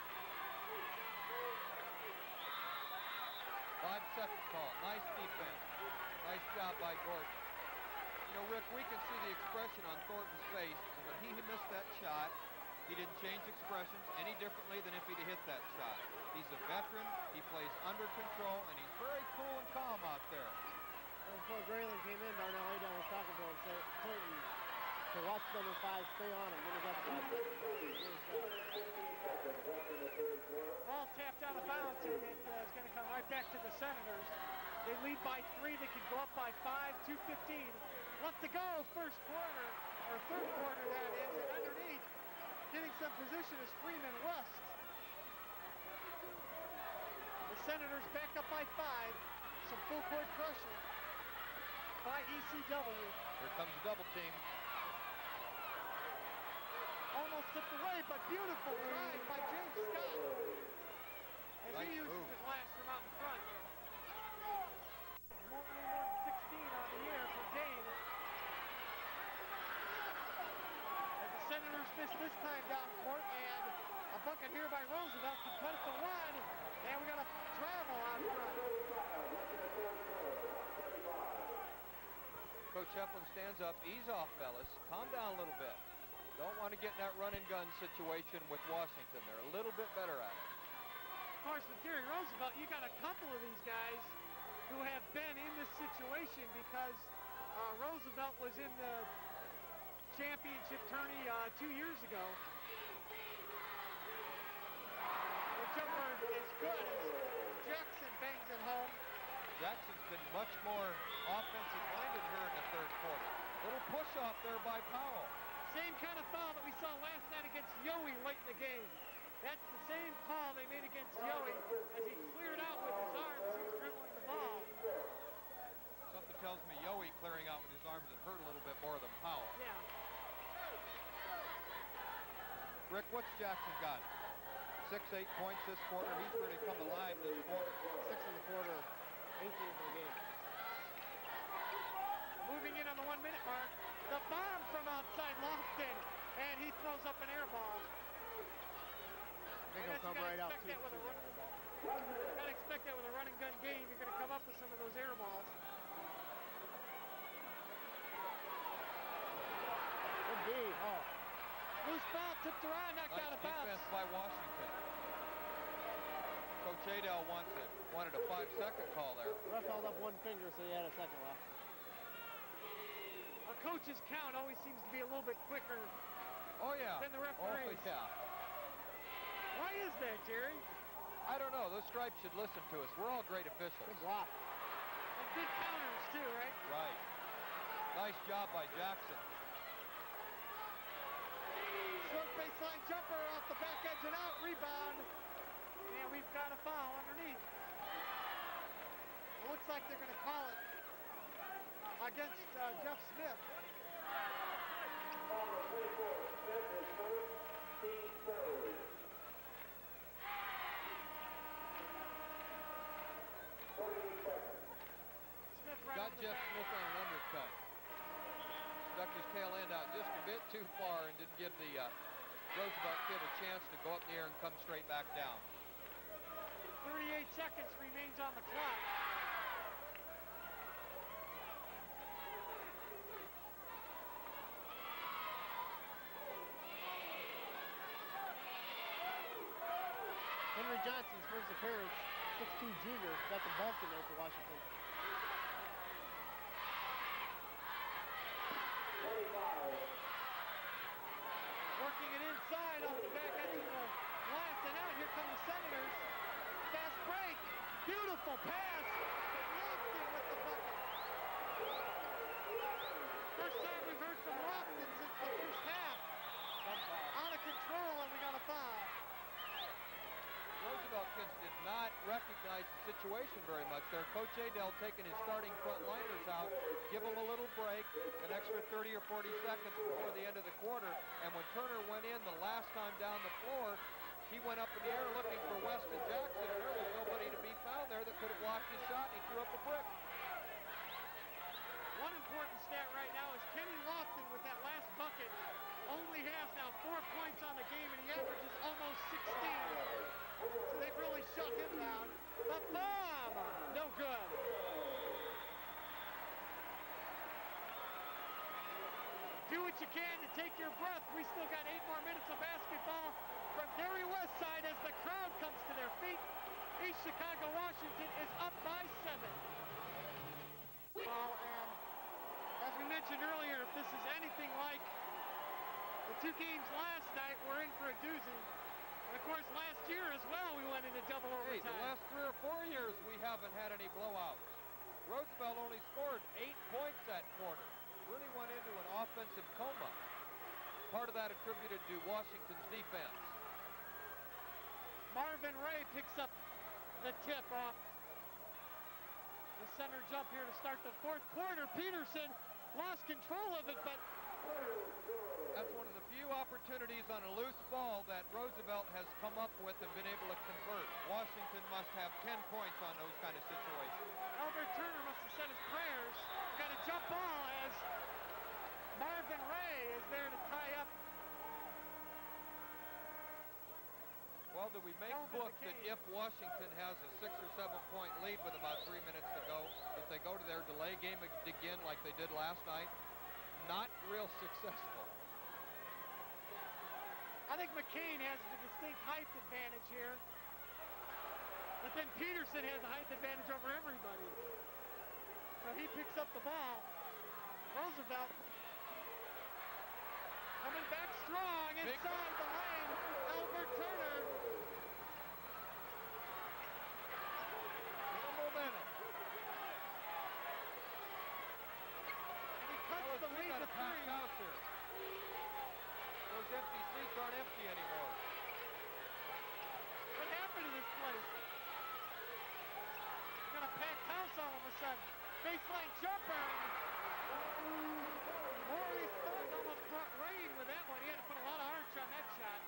5-second call. Nice defense. Nice job by Gordon. You know, Rick, we can see the expression on Thornton's face, and when he missed that shot, he didn't change expressions any differently than if he'd hit that shot. He's a veteran, he plays under control, and he's very cool and calm out there. Well, before Grayling came in, Darnell Haydown was talking to him, said, Thornton, to watch number 5 stay on him when he got the 5 seconds. Ball tapped out of bounds, and it is going to come right back to the Senators. They lead by 3. They could go up by 5. 2:15 left to go. First quarter, or third quarter, that is. And underneath, getting some position is Freeman West. The Senators back up by 5. Some full court pressure by ECW. Here comes the double team. Almost slipped away, but beautiful drive by James Scott. As Nice he uses move. the glass from out in front. More than 16 on the year for Dane. As the Senators Memphis this time down court, and a bucket here by Roosevelt to cut it to 1, and we got a travel out front. Coach Heflin stands up. Ease off, fellas. Calm down a little bit. Don't want to get in that run-and-gun situation with Washington. They're a little bit better at it. Of course, with Gary Roosevelt, you got a couple of these guys who have been in this situation because Roosevelt was in the championship tourney 2 years ago. The jumper is good as Jackson bangs it home. Jackson's been much more offensive-minded here in the third quarter. Little push-off there by Powell. Same kind of foul that we saw last night against Yowie late in the game. That's the same call they made against Yowie as he cleared out with his arms. He was dribbling the ball. Something tells me Yowie clearing out with his arms had hurt a little bit more than Powell. Yeah. Rick, what's Jackson got? 6, 8 points this quarter. He's really come alive this quarter. 6 in the quarter, 18 in the game. Moving in on the 1-minute mark. The bomb from outside Lofton, and he throws up an air ball. I think he'll come right out too. Gotta expect that with a run and gun game. You're gonna come up with some of those air balls. Good D. Oh. Loose ball tipped around, knocked out of bounds. Defense by Washington. Coach Adel wanted a 5-second call there. Ref held up one finger, so he had a second left. A coach's count always seems to be a little bit quicker than the referees. Oh, yeah. Why is that, Jerry? I don't know. Those stripes should listen to us. We're all great officials. Good block. And good counters, too, right? Right. Nice job by Jackson. Short baseline jumper off the back edge and out. Rebound. And we've got a foul underneath. It looks like they're going to call it against Jeff Smith. Got Jeff Smith on an undercut. Stuck his tail end out just a bit too far and didn't give the Roosevelt kid a chance to go up in the air and come straight back down. 38 seconds remains on the clock. Henry Johnson's first appearance, 6'2" junior, got the bump in there for Washington. Working it inside off the back edge of the glass, and out here come the Senators. Fast break, beautiful pass, Lofton with the bucket. First time we've heard from Lofton since the first half. Out of control, and we got a foul. Roosevelt kids did not recognize the situation very much there. Coach Adel taking his starting frontliners out, give them a little break, an extra 30 or 40 seconds before the end of the quarter. And when Turner went in the last time down the floor, he went up in the air looking for Weston Jackson, and there was nobody to be found there that could have blocked his shot, and he threw up a brick. One important stat right now is Kenny Lofton with that last bucket only has now 4 points on the game, and he averages almost 16. So they've really shut him down. The bomb! No good. Do what you can to take your breath. We still got 8 more minutes of basketball from Gary West side as the crowd comes to their feet. East Chicago, Washington is up by 7. Well, and as we mentioned earlier, if this is anything like the 2 games last night, we're in for a doozy. And of course, last year as well, we went into double overtime. Hey, the last 3 or 4 years, we haven't had any blowouts. Roosevelt only scored 8 points that quarter. Really went into an offensive coma. Part of that attributed to Washington's defense. Marvin Ray picks up the tip off the center jump here to start the 4th quarter. Peterson lost control of it, but that's one of the few opportunities on a loose ball that Roosevelt has come up with and been able to convert. Washington must have 10 points on those kind of situations. Albert Turner must have said his prayers. Got a jump ball as Marvin Ray is there to tie up Well, do we make book that if Washington has a 6 or 7 point lead with about 3 minutes to go, that they go to their delay game again like they did last night? Not real successful. I think McCain has the distinct height advantage here. But then Peterson has a height advantage over everybody. So he picks up the ball. Roosevelt coming back strong inside the lane. Albert Turner. Little momentum. And he cuts the lead to 3. House here. Those empty seats aren't empty anymore. What happened to this place? We got a packed house all of a sudden. Baseline jumper. Maurice Thornton almost brought rain with that one. He had to put a lot of arch on that shot.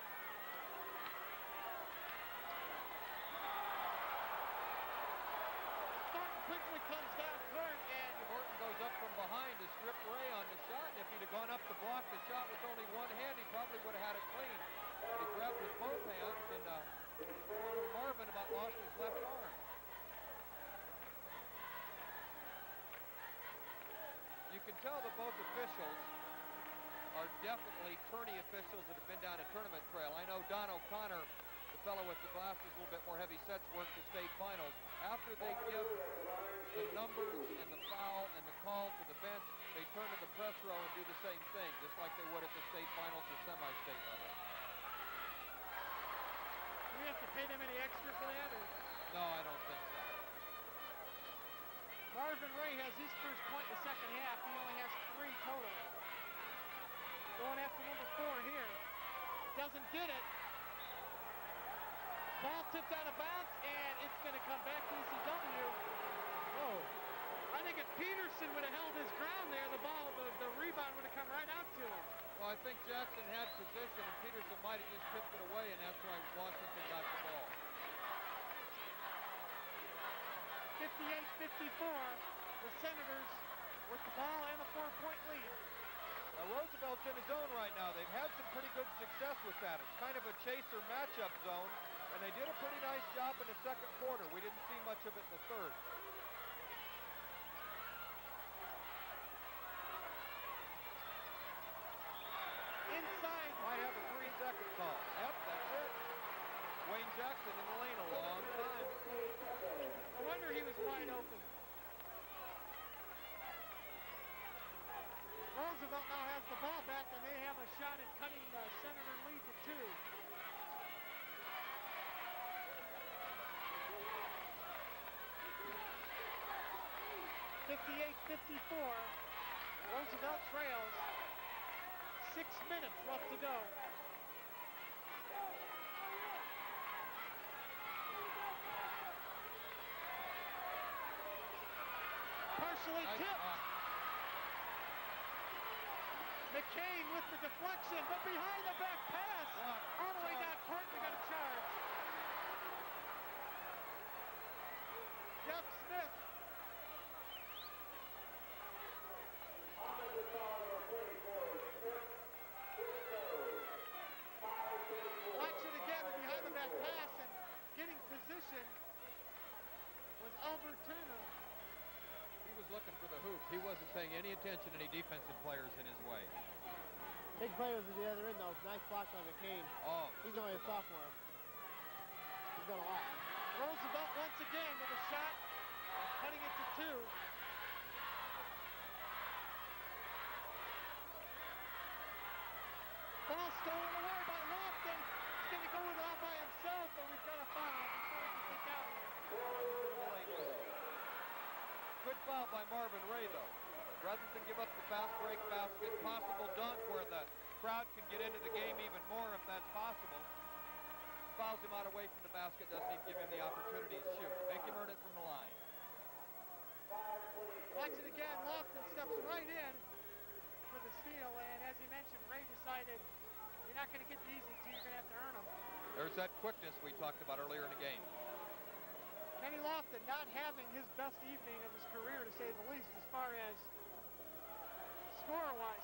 Thornton quickly comes down court, and Thornton goes up from behind to strip Ray on the shot, and if he'd have gone up to block the shot with only one hand, he probably would have had it clean. But he grabbed with both hands, and poor little Marvin about lost his left arm. You can tell that both officials are definitely tourney officials that have been down a tournament trail. I know Don O'Connor, the fellow with the glasses, a little bit more heavy sets, worked the state finals. After they give the numbers and the foul and the call to the bench, they turn to the press row and do the same thing, just like they would at the state finals or semi-state level. do we have to pay them any extra for that? Or? No, I don't think so. Marvin Ray has his first point in the second half. He only has 3 total. Going after number 4 here. Doesn't get it. Ball tipped out of bounds, and it's going to come back to ECW. Whoa. I think if Peterson would have held his ground there, the rebound would have come right out to him. Well, I think Jackson had position, and Peterson might have just tipped it away, and that's why Washington got the ball. 58-54, the Senators with the ball and a 4-point lead. Now, Roosevelt's in his zone right now. They've had some pretty good success with that. It's kind of a chaser matchup zone, and they did a pretty nice job in the second quarter. We didn't see much of it in the third. Inside. Might have a 3-second call. Yep, that's it. Wayne Jackson in the lane a long time. No wonder he was wide open. Roosevelt now has the ball back, and they have a shot at cutting the Senator lead to 2. Roosevelt trails. 6 minutes left to go. Partially tipped. McCain with the deflection, but behind the back pass. All the way down court, we got a charge. Jeff Smith. Watch it again, behind the back pass, and getting position was Albert Turner. He was looking for the hoop. He wasn't paying any attention to any defensive players in his way. Big players at the other end, though. Nice block by McCain. Oh, he's only a sophomore. He's done a lot. Roosevelt once again with a shot, cutting it to 2. Ball stolen away by Lofton. He's going to go with it all by himself, but we've got a foul before he can kick out here. Good foul by Marvin Ray, though. Rather than give up the fast break basket, possible dunk where the crowd can get into the game even more if that's possible. Fouls him out away from the basket, doesn't even give him the opportunity to shoot. Make him earn it from the line. Watch it again. Lofton steps right in for the steal, and as he mentioned, Ray decided you're not going to get the easy two, you're going to have to earn them. There's that quickness we talked about earlier in the game. Kenny Lofton not having his best evening of his career, to say the least, as far as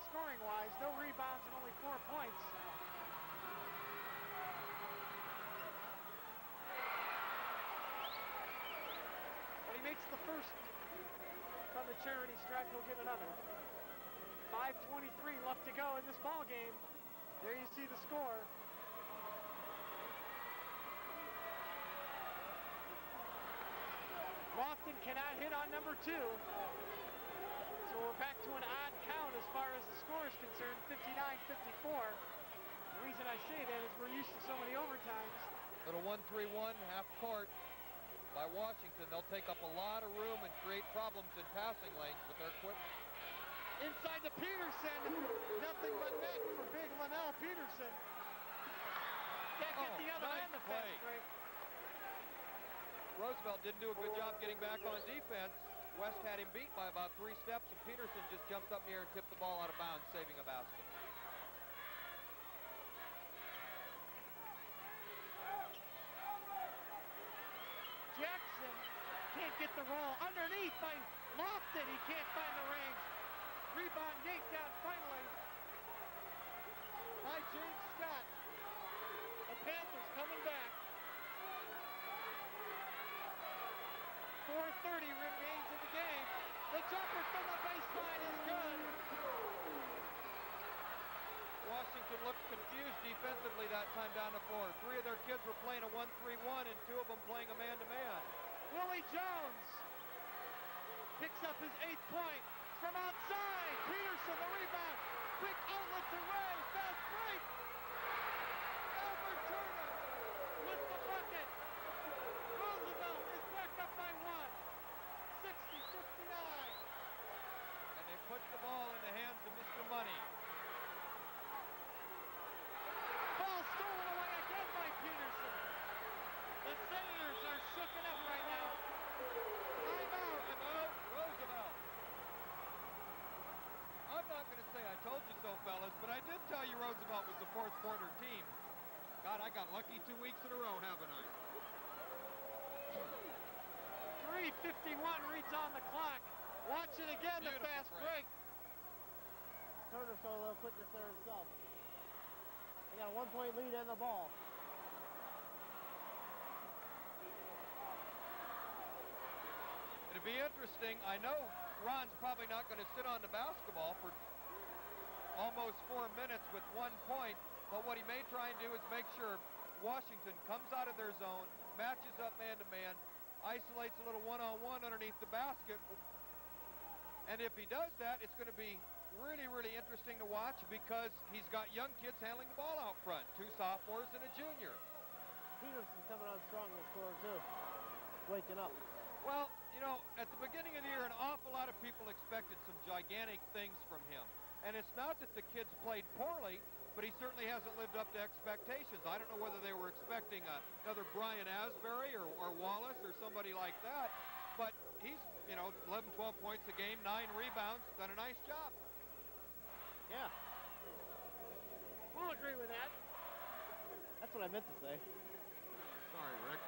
scoring-wise. No rebounds and only 4 points. first from the charity stripe. He'll get another. 5:23 left to go in this ball game. There you see the score. Lofton cannot hit on number 2. So we're back to an odd count as far as the score is concerned, 59-54. The reason I say that is we're used to so many overtimes. Little 1-3-1 half court by Washington. They'll take up a lot of room and create problems in passing lanes with their equipment. Inside to Peterson. Nothing but net for big Linnell Peterson. Can't get the other end of the fast break. Roosevelt didn't do a good job getting back on defense. West had him beat by about 3 steps, and Peterson just jumped up near and tipped the ball out of bounds, saving a basket. Jackson can't get the roll. Underneath by Lofton. He can't find the range. Rebound yanked down finally by James Scott. The Panthers coming back. 4:30 remains in the game. The jumper from the baseline is good. Washington looked confused defensively that time down the floor. 3 of their kids were playing a 1-3-1 and 2 of them playing a man-to-man. Willie Jones picks up his 8th point from outside. Peterson the rebound. Quick outlet to Ray. Fast break. Albert Turner with the bucket. Roosevelt is back up by 1. 60-59. And they put the ball in the hands of Mr. Money. Ball stolen away again by Peterson. The Senators are shooken up right now. Timeout. Timeout, Roosevelt. I'm not going to say I told you so, fellas, but I did tell you Roosevelt was the 4th quarter team. God, I got lucky 2 weeks in a row, haven't I? 3:51 reads on the clock. Watch it again, the fast break. Turner showed a little quickness there himself. They got a 1-point lead and the ball. It'll be interesting. I know Ron's probably not going to sit on the basketball for almost 4 minutes with 1 point, but what he may try and do is make sure Washington comes out of their zone, matches up man-to-man, isolates a little one-on-one underneath the basket. And if he does that, it's going to be really, really interesting to watch because he's got young kids handling the ball out front, 2 sophomores and a junior. Peterson's coming on strong this quarter, too. Waking up. Well, you know, at the beginning of the year, an awful lot of people expected some gigantic things from him. And it's not that the kids played poorly, but he certainly hasn't lived up to expectations. I don't know whether they were expecting another Brian Asbury or Wallace or somebody like that, but he's, you know, 11, 12 points a game, 9 rebounds, done a nice job. Yeah. We'll agree with that. That's what I meant to say. Sorry, Rick.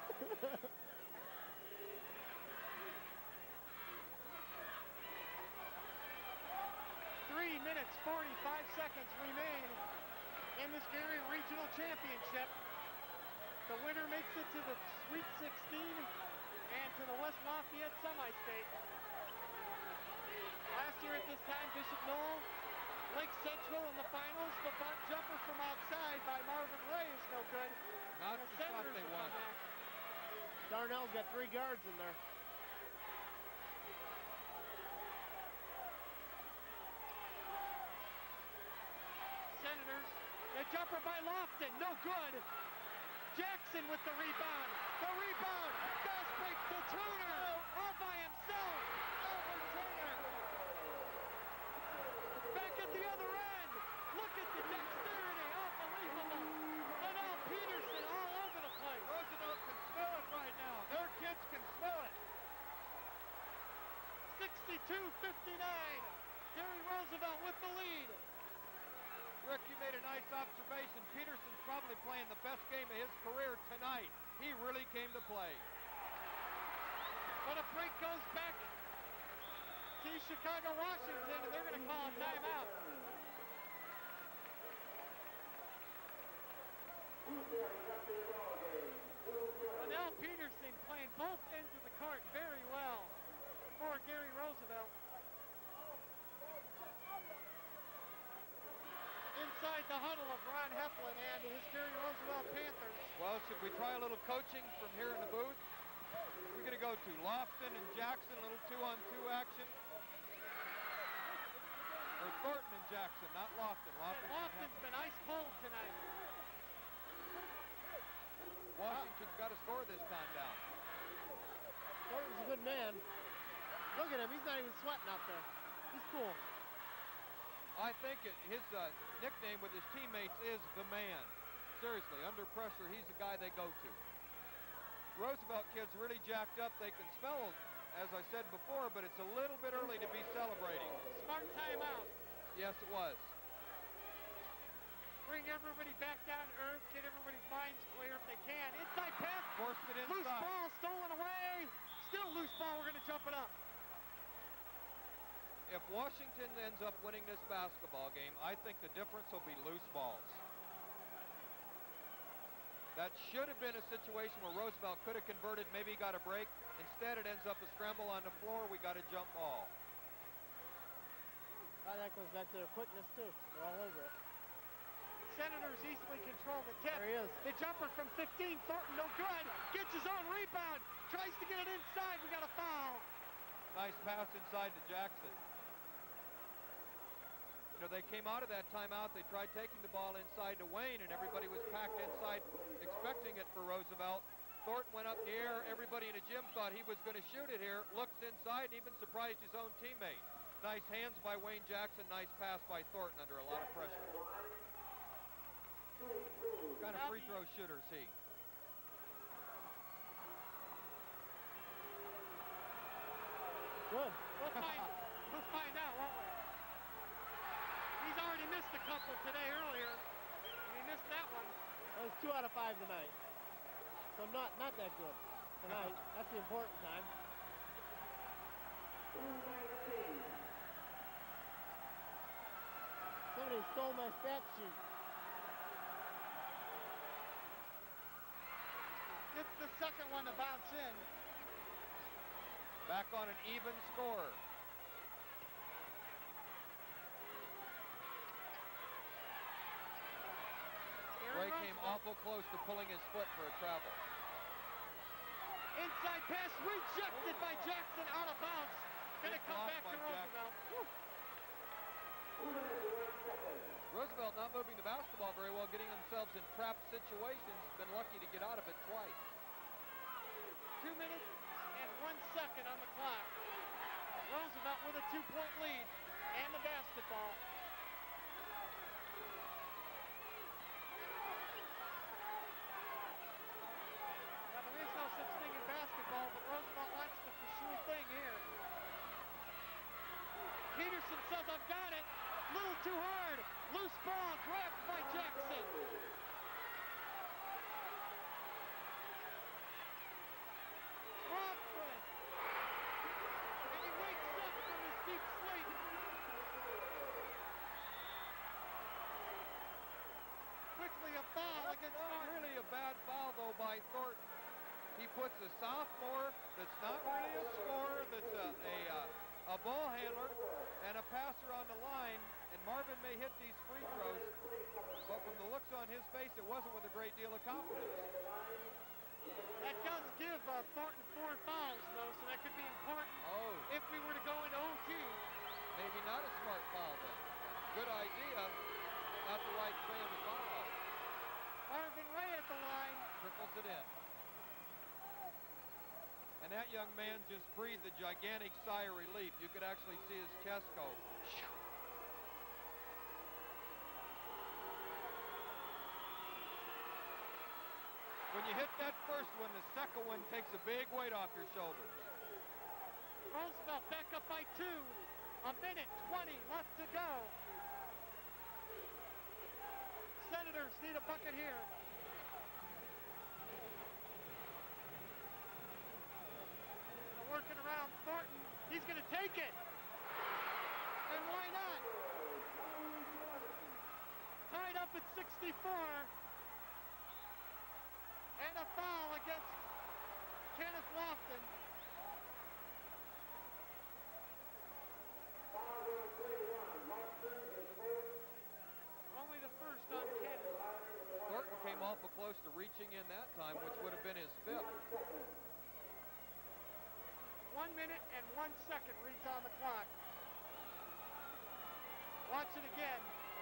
3 minutes, 45 seconds remain in this Gary Regional Championship. The winner makes it to the Sweet 16 and to the West Lafayette Semi-State. Last year at this time, Bishop Knoll, Lake Central in the finals. The bunt jumper from outside by Marvin Ray is no good. Not the shot they want. Darnell's got 3 guards in there. Senators, the jumper by Lofton, no good. Jackson with the rebound. The rebound, fast break to Turner, all by himself. Albert Turner. Back at the other end. Look at the dexterity, unbelievable. Linnell Peterson all over the place. Roosevelt can smell it right now. Their kids can smell it. 62-59. Gary Roosevelt with the lead. Rick, you made a nice observation. Peterson's probably playing the best game of his career tonight. He really came to play. But a break goes back to Chicago, Washington, and they're going to call a timeout. Linnell Peterson playing both ends of the court very well. for Gary Roosevelt. Inside the huddle of Ron Heflin and his Gary Roosevelt Panthers. Well, should we try a little coaching from here in the booth? We're going to go to Lofton and Jackson, a little 2-on-2 action. Or Thornton and Jackson, not Lofton. Lofton's been ice cold tonight. Washington's got to score this time down. Thornton's a good man. Look at him, he's not even sweating out there. He's cool. I think his nickname with his teammates is the man. Seriously, under pressure, he's the guy they go to. Roosevelt kids really jacked up. They can spell, as I said before, but it's a little bit early to be celebrating. Smart timeout. Yes, it was. Bring everybody back down to earth, get everybody's minds clear if they can. Inside pass. Forced it inside. Loose ball stolen away. Still loose ball, we're going to jump it up. If Washington ends up winning this basketball game, I think the difference will be loose balls. That should have been a situation where Roosevelt could have converted, maybe got a break. Instead, it ends up a scramble on the floor. We got a jump ball. That goes back to their quickness, too. They're all over it. Senators easily control the tip. There he is. The jumper from 15, Thornton, no good. Gets his own rebound. Tries to get it inside. We got a foul. Nice pass inside to Jackson. You know, they came out of that timeout. They tried taking the ball inside to Wayne, and everybody was packed inside expecting it for Roosevelt. Thornton went up in the air. Everybody in the gym thought he was going to shoot it here. Looked inside and even surprised his own teammate. Nice hands by Wayne Jackson. Nice pass by Thornton under a lot of pressure. What kind of free throw shooter is he? Good. We'll find out, won't we? He's already missed a couple today earlier, and he missed that one. That was 2 out of 5 tonight. So not that good tonight. That's the important time. Somebody stole my stat sheet. It's the second one to bounce in. Back on an even score. Ray came awful close to pulling his foot for a travel. Inside pass rejected by Jackson, out of bounds. Gonna come back to Roosevelt. Roosevelt not moving the basketball very well, getting themselves in trapped situations. Been lucky to get out of it twice. 2 minutes and 1 second on the clock. Roosevelt with a 2-point lead and the basketball. Now, there is no such thing in basketball, but Roosevelt wants the for sure thing here. Peterson says, I've got it. Little too hard. Loose ball grabbed by Jackson. Rockford. And he wakes up from his deep sleep. Quickly a foul against Thornton. Really a bad foul, though, by Thornton. He puts a sophomore that's not really a scorer, that's a ball handler, and a passer on the line, and Marvin may hit these free throws, but from the looks on his face, it wasn't with a great deal of confidence. That does give Thornton 4 fouls, though, so that could be important if we were to go into OT. Maybe not a smart foul, then. Good idea, not the right play on the foul. Marvin Ray at the line. Trickles it in. And that young man just breathed a gigantic sigh of relief. You could actually see his chest go. Shoo. When you hit that first one, the second one takes a big weight off your shoulders. Roosevelt back up by 2. A minute 20 left to go. Senators need a bucket here. Working around Thornton. He's going to take it. And why not? Tied up at 64. And a foul against Kenneth Lofton. reaching in that time, which would have been his 5th. 1 minute and 1 second reads on the clock. Watch it again.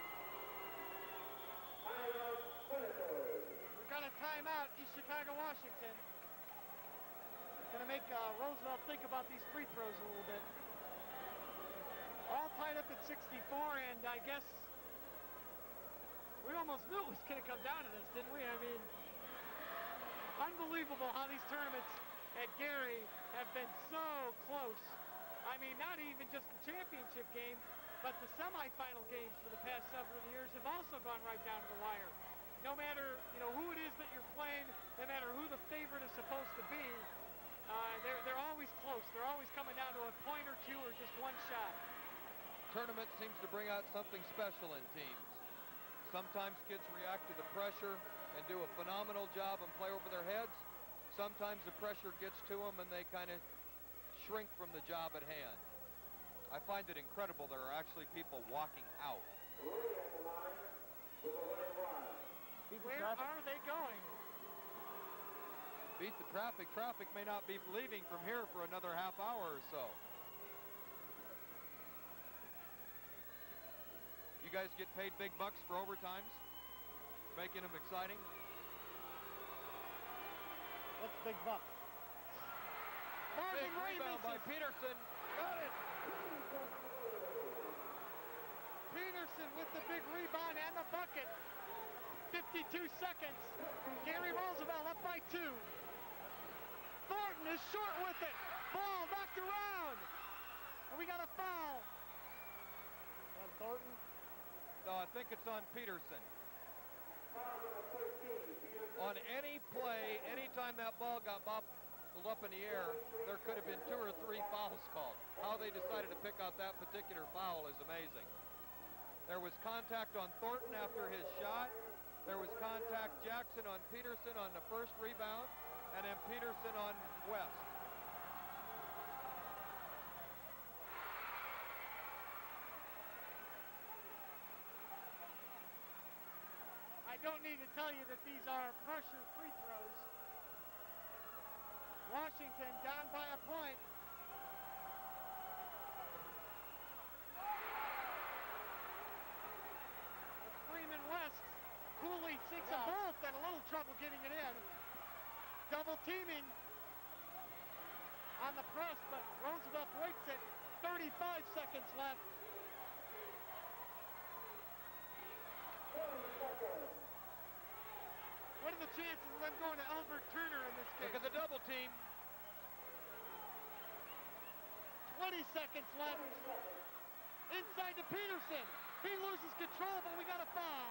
We got a timeout, East Chicago, Washington. Gonna make Roosevelt think about these free throws a little bit. All tied up at 64, and I guess we almost knew it was gonna come down to this, didn't we? I mean, unbelievable how these tournaments at Gary have been so close. I mean, not even just the championship game, but the semifinal games for the past several years have also gone right down to the wire. No matter, who it is that you're playing, no matter who the favorite is supposed to be, they're always close. They're always coming down to a point or two or just one shot. Tournament seems to bring out something special in teams. Sometimes kids react to the pressure and do a phenomenal job and play over their heads. Sometimes the pressure gets to them and they kind of shrink from the job at hand. I find it incredible there are actually people walking out. Where are they going? Beat the traffic. Traffic may not be leaving from here for another half hour or so. You guys get paid big bucks for overtimes, making them exciting? What's big bucks? Big rebound by Peterson. Got it. Peterson with the big rebound and the bucket. 52 seconds. Gary Roosevelt up by 2. Thornton is short with it. Ball knocked around. And we got a foul. On Thornton? No, I think it's on Peterson. On any play, anytime that ball got bobbled up in the air, there could have been 2 or 3 fouls called. How they decided to pick out that particular foul is amazing. There was contact on Thornton after his shot. There was contact Jackson on Peterson on the first rebound, and then Peterson on West. I don't need to tell you that these are pressure free throws. Washington down by a point. Freeman West. Cooley seeks them both and a little trouble getting it in. Double teaming on the press, but Roosevelt breaks it. 35 seconds left. What are the chances of them going to Albert Turner in this case? Look at the double team. 20 seconds left. Inside to Peterson. He loses control, but we got a foul.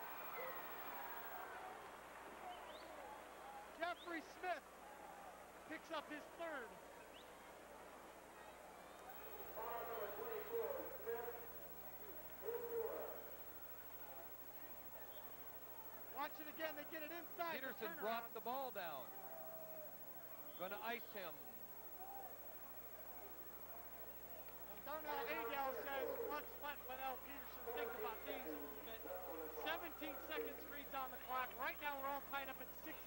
Jeffrey Smith picks up his 3rd. Watch it again, they get it inside. Peterson brought the ball down. Gonna ice him. And Darnell Adell says, let's let Linnell Peterson think about these a little bit. 17 seconds reads on the clock. Right now we're all tied up at 66.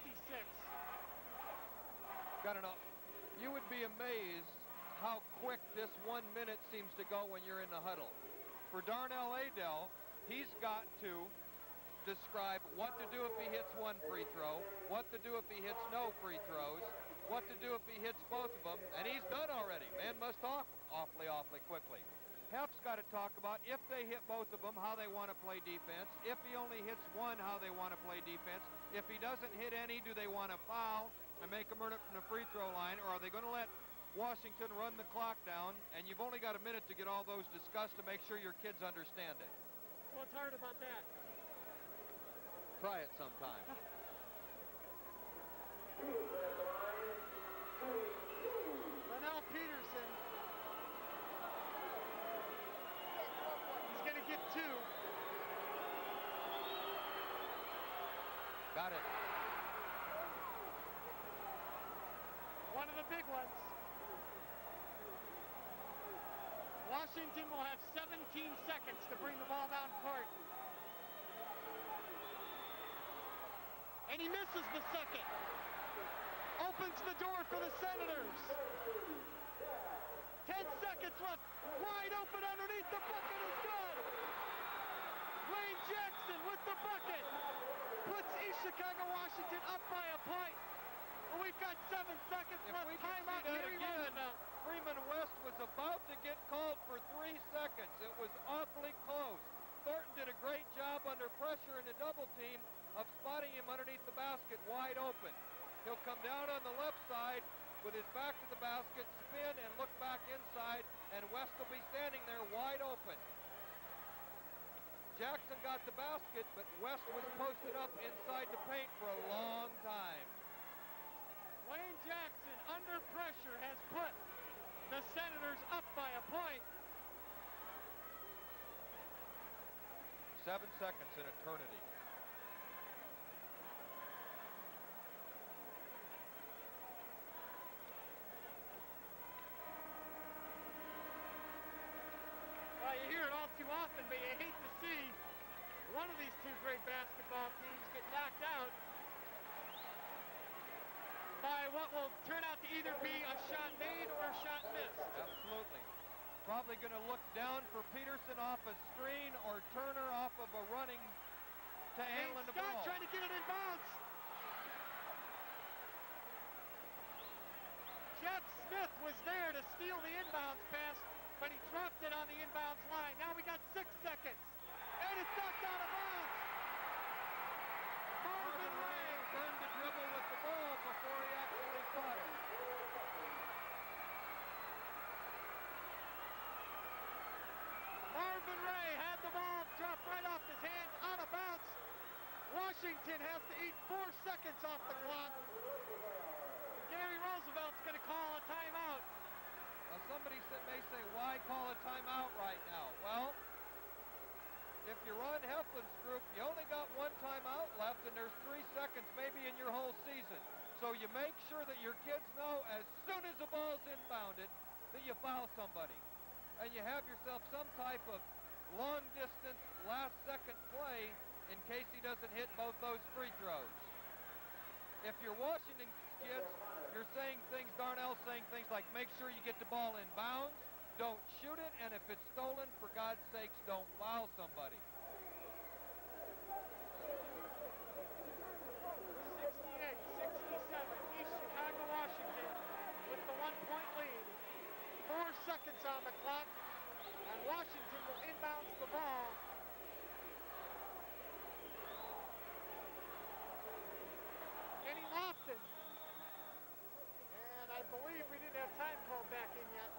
Got enough. You would be amazed how quick this 1 minute seems to go when you're in the huddle. For Darnell Adell, he's got to describe what to do if he hits 1 free throw, what to do if he hits no free throws, what to do if he hits both of them, and he's done already. Man must talk awfully quickly. Hef's got to talk about if they hit both of them, how they want to play defense. If he only hits 1, how they want to play defense. If he doesn't hit any, do they want to foul and make him earn it from the free throw line, or are they going to let Washington run the clock down? And you've only got a minute to get all those discussed to make sure your kids understand it. What's hard about that? Try it sometime. Linnell Peterson. He's going to get 2. Got it. One of the big ones. Washington will have 17 seconds to bring the ball down court. And he misses the second. Opens the door for the Senators. 10 seconds left. Wide open underneath. The bucket is good. Wayne Jackson with the bucket. Puts East Chicago, Washington up by a point. Well, we've got 7 seconds left. Timeout, Gary Roosevelt. Freeman West was about to get called for 3 seconds. It was awfully close. Thornton did a great job under pressure in the double team of spotting him underneath the basket wide open. He'll come down on the left side with his back to the basket, spin and look back inside, and West will be standing there wide open. Jackson got the basket, but West was posted up inside the paint for a long time. Wayne Jackson, under pressure, has put the Senators up by a point. 7 seconds in eternity. Well, you hear it all too often, but you hate to see one of these two great basketball teams get knocked out by what will turn out to either be a shot made or a shot missed. Absolutely. Probably going to look down for Peterson off a screen or Turner off of a running to handling the ball. Trying to get it in bounds. Jeff Smith was there to steal the inbounds pass, but he dropped it on the inbounds line. Now we got 6 seconds. And it's knocked out of bounds. Marvin Ray burned the dribble with the ball before he actually caught it. Marvin Ray had the ball drop right off his hands, out of bounds. Washington has to eat 4 seconds off the clock. Gary Roosevelt's going to call a timeout. Now somebody may say, why call a timeout right now? Well, if you're Ron Heflin's group, you only got 1 timeout left, and there's 3 seconds maybe in your whole season. So you make sure that your kids know as soon as the ball's inbounded that you foul somebody. And you have yourself some type of long-distance, last-second play in case he doesn't hit both those free throws. If you're Washington kids, you're saying things, Darnell's saying things like, make sure you get the ball in bounds, don't shoot it, and if it's stolen, for God's sakes, don't foul somebody. 68-67, East Chicago, Washington with the 1-point lead. 4 seconds on the clock, and Washington will inbounds the ball. Kenny Lofton. And I believe we didn't have time called back in yet.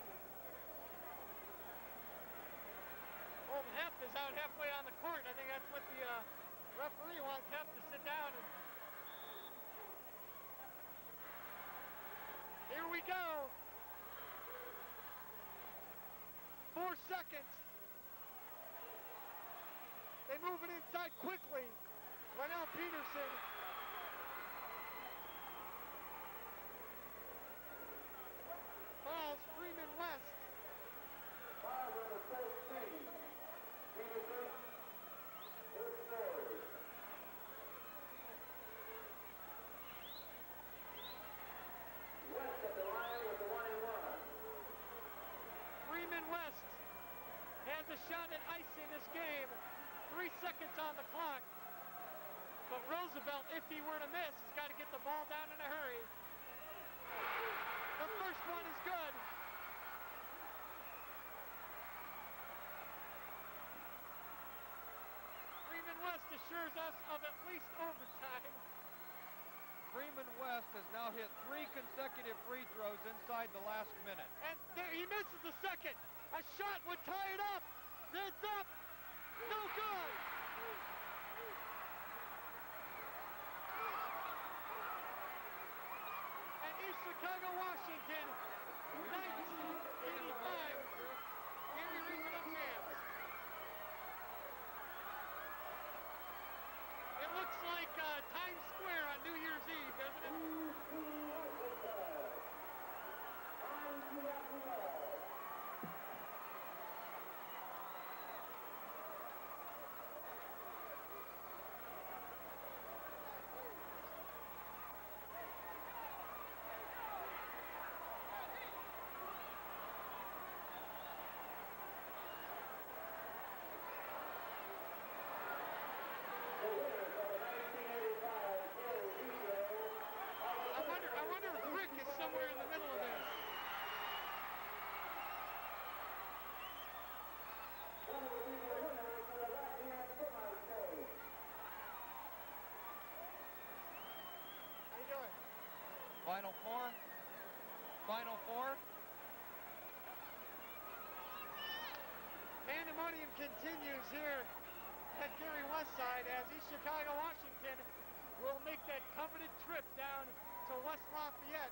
Old Heft is out halfway on the court. I think that's what the referee wants Heft to sit down. And here we go. 4 seconds. They move it inside quickly. Ronnell Peterson. Fouls Freeman West. Freeman West has a shot at ice in this game. 3 seconds on the clock. But Roosevelt, if he were to miss, has got to get the ball down in a hurry. The first one is good. Freeman West assures us of at least overtime. Freeman West has now hit 3 consecutive free throws inside the last minute. And there he misses the second. A shot would tie it up. It's up. No good. And East Chicago, Washington, 1985. Gary Roosevelt champs. It looks like Times Square on New Year's Eve, doesn't it? Final Four. Pandemonium continues here at Gary Westside as East Chicago, Washington will make that coveted trip down to West Lafayette.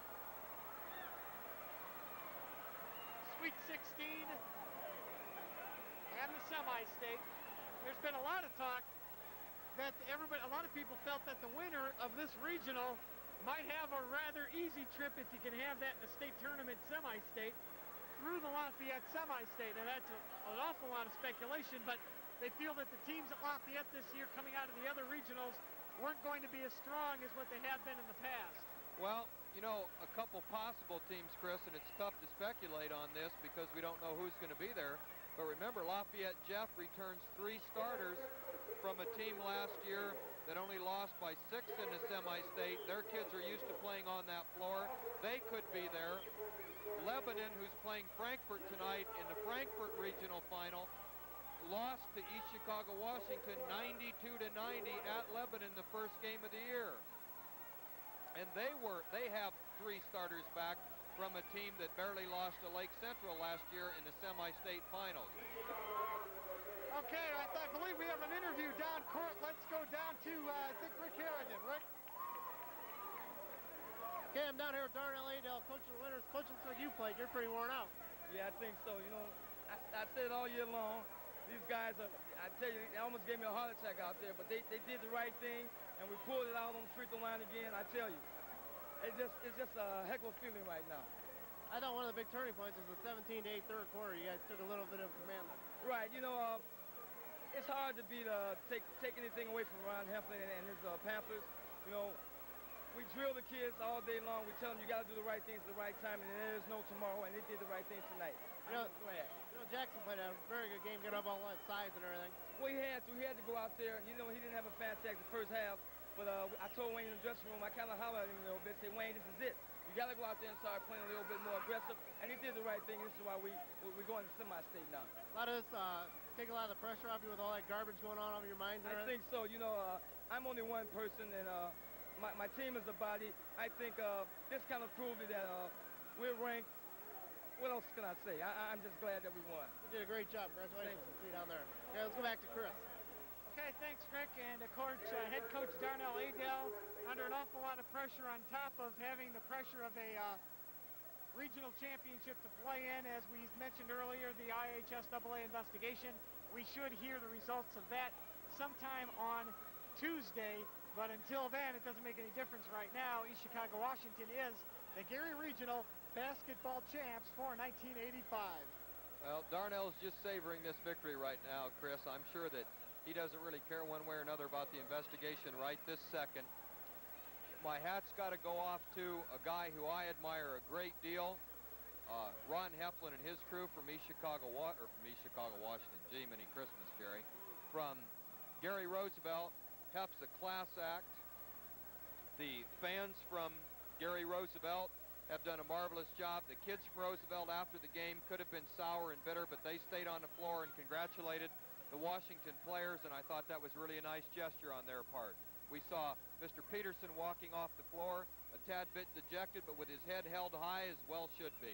Sweet 16 and the semi-state. There's been a lot of talk that a lot of people felt that the winner of this regional might have a rather easy trip if you can have that in the state tournament semi-state through the Lafayette semi-state. Now that's an awful lot of speculation, but they feel that the teams at Lafayette this year coming out of the other regionals weren't going to be as strong as what they have been in the past. Well, you know, a couple possible teams, Chris, and it's tough to speculate on this because we don't know who's going to be there. But remember, Lafayette Jeff returns 3 starters from a team last year that only lost by 6 in the semi-state. Their kids are used to playing on that floor. They could be there. Lebanon, who's playing Frankfurt tonight in the Frankfurt regional final, lost to East Chicago, Washington 92-90 at Lebanon the first game of the year. And they have 3 starters back from a team that barely lost to Lake Central last year in the semi-state finals. Okay, I believe we have an interview down court. Let's go down to, I think, Rick Harrigan. Rick? Okay, I'm down here with Darnell Adel, coach of the winners. Coach, looks like you played. You're pretty worn out. Yeah, I think so. You know, I said all year long, these guys are, I tell you, they almost gave me a heart attack out there, but they did the right thing, and we pulled it out on the free throw line again. I tell you, it's just a heck of a feeling right now. I thought one of the big turning points was the 17-8 third quarter. You guys took a little bit of command there. Right, you know, it's hard to take anything away from Ron Heflin and his Panthers. You know, we drill the kids all day long. We tell them you got to do the right things at the right time, and there is no tomorrow, and they did the right thing tonight. You know, Jackson played a very good game, getting up all that size and everything. Well, he had to go out there. You know, he didn't have a fantastic first half, but I told Wayne in the dressing room, I kind of hollered at him a little bit, say, Wayne, this is it. You got to go out there and start playing a little bit more aggressive, and he did the right thing. This is why we're going to semi-state now. A lot of this take a lot of the pressure off you with all that garbage going on over your minds. I think so. You know, I'm only one person, and my team is a body. I think this kind of proved that we're ranked. What else can I say? I'm just glad that we won. You did a great job. Congratulations. See you down there. Okay, let's go back to Chris. Okay, thanks, Rick. And of course, head coach Darnell Adel under an awful lot of pressure on top of having the pressure of a regional championship to play in. As we mentioned earlier, the IHSAA investigation. We should hear the results of that sometime on Tuesday. But until then, it doesn't make any difference right now. East Chicago, Washington is the Gary Regional basketball champs for 1985. Well, Darnell's just savoring this victory right now, Chris. I'm sure that he doesn't really care one way or another about the investigation right this second. My hat's got to go off to a guy who I admire a great deal, Ron Heflin and his crew from East Chicago, Washington. Gee, many Christmas, Jerry. From Gary Roosevelt, Hef's a class act. The fans from Gary Roosevelt have done a marvelous job. The kids from Roosevelt after the game could have been sour and bitter, but they stayed on the floor and congratulated the Washington players, and I thought that was really a nice gesture on their part. We saw Mr. Peterson walking off the floor, a tad bit dejected, but with his head held high as well should be.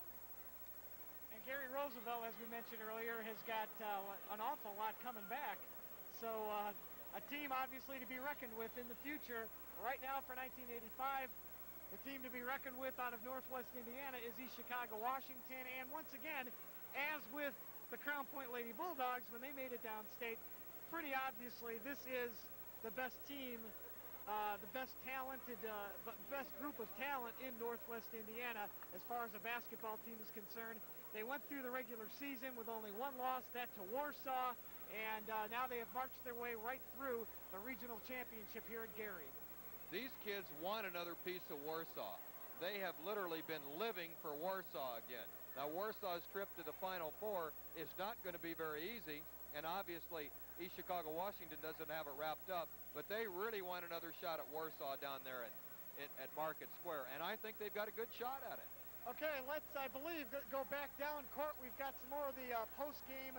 And Gary Roosevelt, as we mentioned earlier, has got an awful lot coming back. So a team obviously to be reckoned with in the future. Right now for 1985, the team to be reckoned with out of Northwest Indiana is East Chicago, Washington. And once again, as with the Crown Point Lady Bulldogs, when they made it downstate, pretty obviously this is the best team, the best talented, best group of talent in Northwest Indiana as far as a basketball team is concerned. They went through the regular season with only one loss, that to Warsaw, and now they have marched their way right through the regional championship here at Gary. These kids want another piece of Warsaw. They have literally been living for Warsaw again. Now, Warsaw's trip to the Final Four is not going to be very easy, and obviously East Chicago, Washington doesn't have it wrapped up, but they really want another shot at Warsaw down there at Market Square, and I think they've got a good shot at it. Okay, let's, I believe, go back down court. We've got some more of the post-game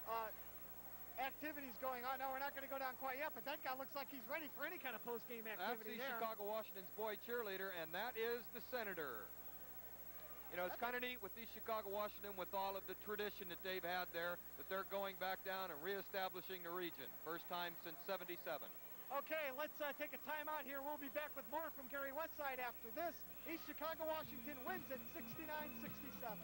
activities going on. No, we're not going to go down quite yet, but that guy looks like he's ready for any kind of post-game activity. That's the Chicago Washington's boy cheerleader, and that is the Senator. You know, it's kind of neat with East Chicago, Washington, with all of the tradition that they've had there, that they're going back down and reestablishing the region. First time since '77. Okay, let's take a timeout here. We'll be back with more from Gary Westside after this. East Chicago, Washington wins at 69-67.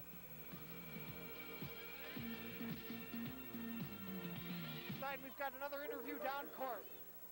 We've got another interview down court.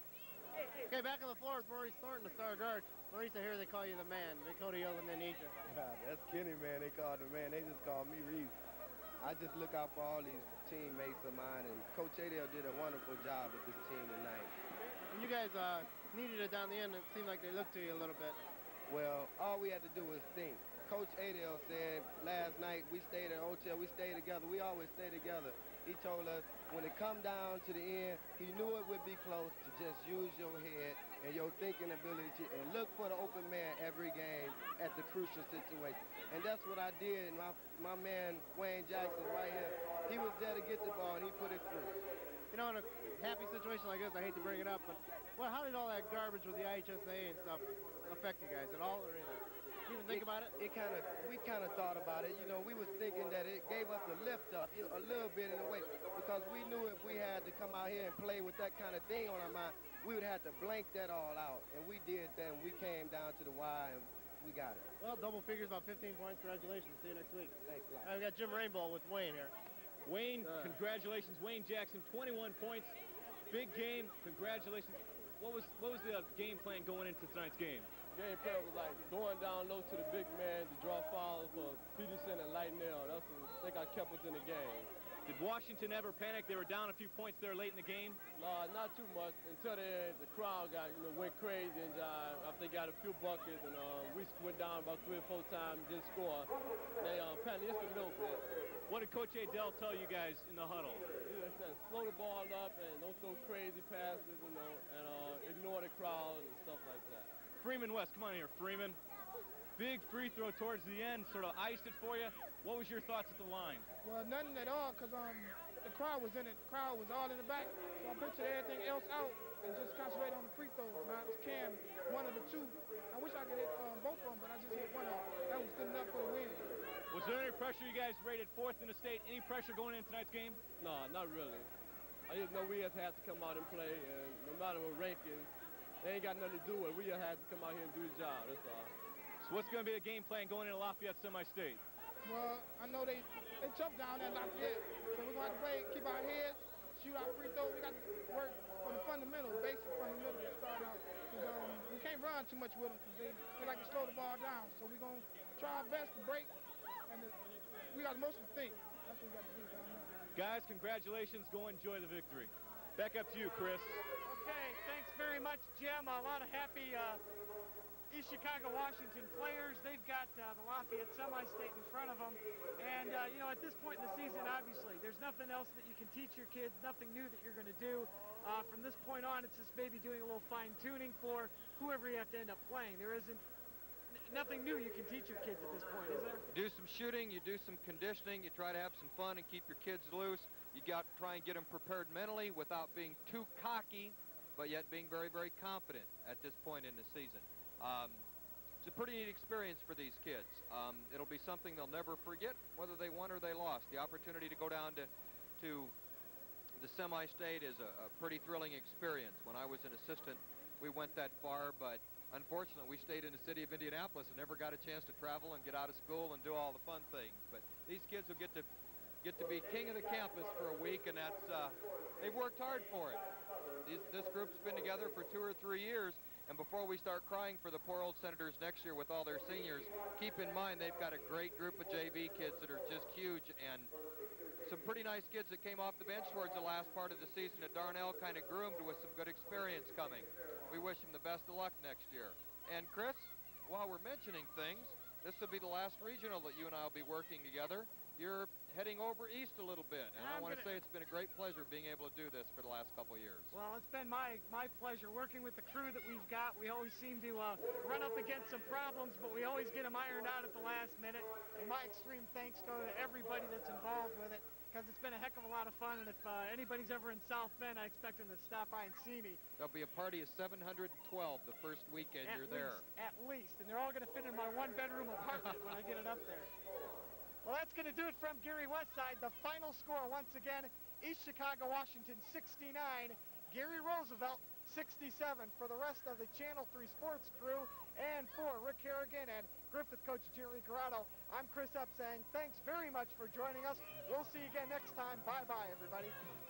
Okay, back on the floor with Maurice Thornton, the star guard. Maurice, I hear they call you the man. They call you when they need you. That's Kenny, man. They call the man. They just call me Reese. I just look out for all these teammates of mine, and Coach Adale did a wonderful job with this team tonight. And you guys needed it down the end. It seemed like they looked to you a little bit. Well, all we had to do was think. Coach Adale said last night we stayed at the hotel, we stayed together. We always stay together. He told us when it come down to the end, he knew it would be close to just use your head and your thinking ability and look for the open man every game at the crucial situation. And that's what I did. And my man, Wayne Jackson, right here, he was there to get the ball, and he put it through. You know, in a happy situation like this, I hate to bring it up, but how did all that garbage with the IHSA and stuff affect you guys at all or anything? You even think about it? We kind of thought about it. You know, we was thinking that it gave us a lift up, a little bit in a way, because we knew if we had to come out here and play with that kind of thing on our mind, we would have to blank that all out. And we did that, and we came down to the wire, and we got it. Well, double figures, about 15 points. Congratulations. See you next week. Thanks a lot. We've got Jim Rainbow with Wayne here. Wayne, congratulations. Wayne Jackson, 21 points. Big game. Congratulations. What was the game plan going into tonight's game? Game plan was like going down low to the big man to draw fouls for Peterson and Lightnell. That's what I think I kept us in the game. Did Washington ever panic? They were down a few points there late in the game. No, not too much until the crowd went crazy and I think got a few buckets and we went down about 3 or 4 times, didn't score. They panicked just a little bit. What did Coach Adele tell you guys in the huddle? He said slow the ball up and don't throw crazy passes, and ignore the crowd and stuff like that. Freeman West, come on here, Freeman. Big free throw towards the end, sort of iced it for you. What was your thoughts at the line? Well, nothing at all, because the crowd was in it. The crowd was all in the back. So I pictured everything else out and just concentrate on the free throws. Now, it's Cam, one of the two. I wish I could hit both of them, but I just hit one of them. That was good enough for the win. Was there any pressure? You guys rated 4th in the state. Any pressure going into tonight's game? No, not really. I just know we just had to come out and play, and no matter what ranking, they ain't got nothing to do with it. We just had to come out here and do the job, that's all. So what's going to be the game plan going into Lafayette Semi-State? Well, I know they tough down there in Lafayette, so we're going to have to play, keep our heads, shoot our free throws. We got to work from the fundamentals, basic fundamentals to start out. Because we can't run too much with them because they like to slow the ball down. So we're going to try our best to break, and we got most of the thing. That's what we got to do down there. Guys, congratulations. Go enjoy the victory. Back up to you, Chris. Okay, thanks very much, Jim. A lot of happy East Chicago, Washington players. They've got the Lafayette Semi-State in front of them. And, at this point in the season, obviously, there's nothing else that you can teach your kids, nothing new that you're going to do. From this point on, it's just maybe doing a little fine-tuning for whoever you have to end up playing. There isn't nothing new you can teach your kids at this point, is there? Do some shooting, you do some conditioning, you try to have some fun and keep your kids loose. You got to try and get them prepared mentally without being too cocky, but yet being very, very confident at this point in the season. It's a pretty neat experience for these kids. It'll be something they'll never forget, whether they won or they lost. The opportunity to go down to the semi-state is a pretty thrilling experience. When I was an assistant, we went that far, but unfortunately, we stayed in the city of Indianapolis and never got a chance to travel and get out of school and do all the fun things. But these kids will get to be king of the campus for a week, and that's they've worked hard for it. This group's been together for 2 or 3 years, and before we start crying for the poor old Senators next year with all their seniors, keep in mind they've got a great group of JV kids that are just huge, and some pretty nice kids that came off the bench towards the last part of the season at Darnell, kind of groomed with some good experience coming. We wish them the best of luck next year. And Chris, while we're mentioning things, this will be the last regional that you and I will be working together. You're heading over east a little bit, and I want to say it's been a great pleasure being able to do this for the last couple of years. Well, it's been my pleasure working with the crew that we've got. We always seem to run up against some problems, but we always get them ironed out at the last minute. And my extreme thanks go to everybody that's involved with it. because it's been a heck of a lot of fun, and if anybody's ever in South Bend, I expect them to stop by and see me. There'll be a party of 712 the first weekend you're there. At least, and they're all going to fit in my one-bedroom apartment when I get it up there. Well, that's going to do it from Gary Westside. The final score, once again, East Chicago, Washington 69, Gary Roosevelt 67. For the rest of the Channel 3 Sports crew, and for Rick Harrigan and Griffith coach Jerry Grotto, I'm Chris Epp saying thanks very much for joining us. We'll see you again next time. Bye-bye, everybody.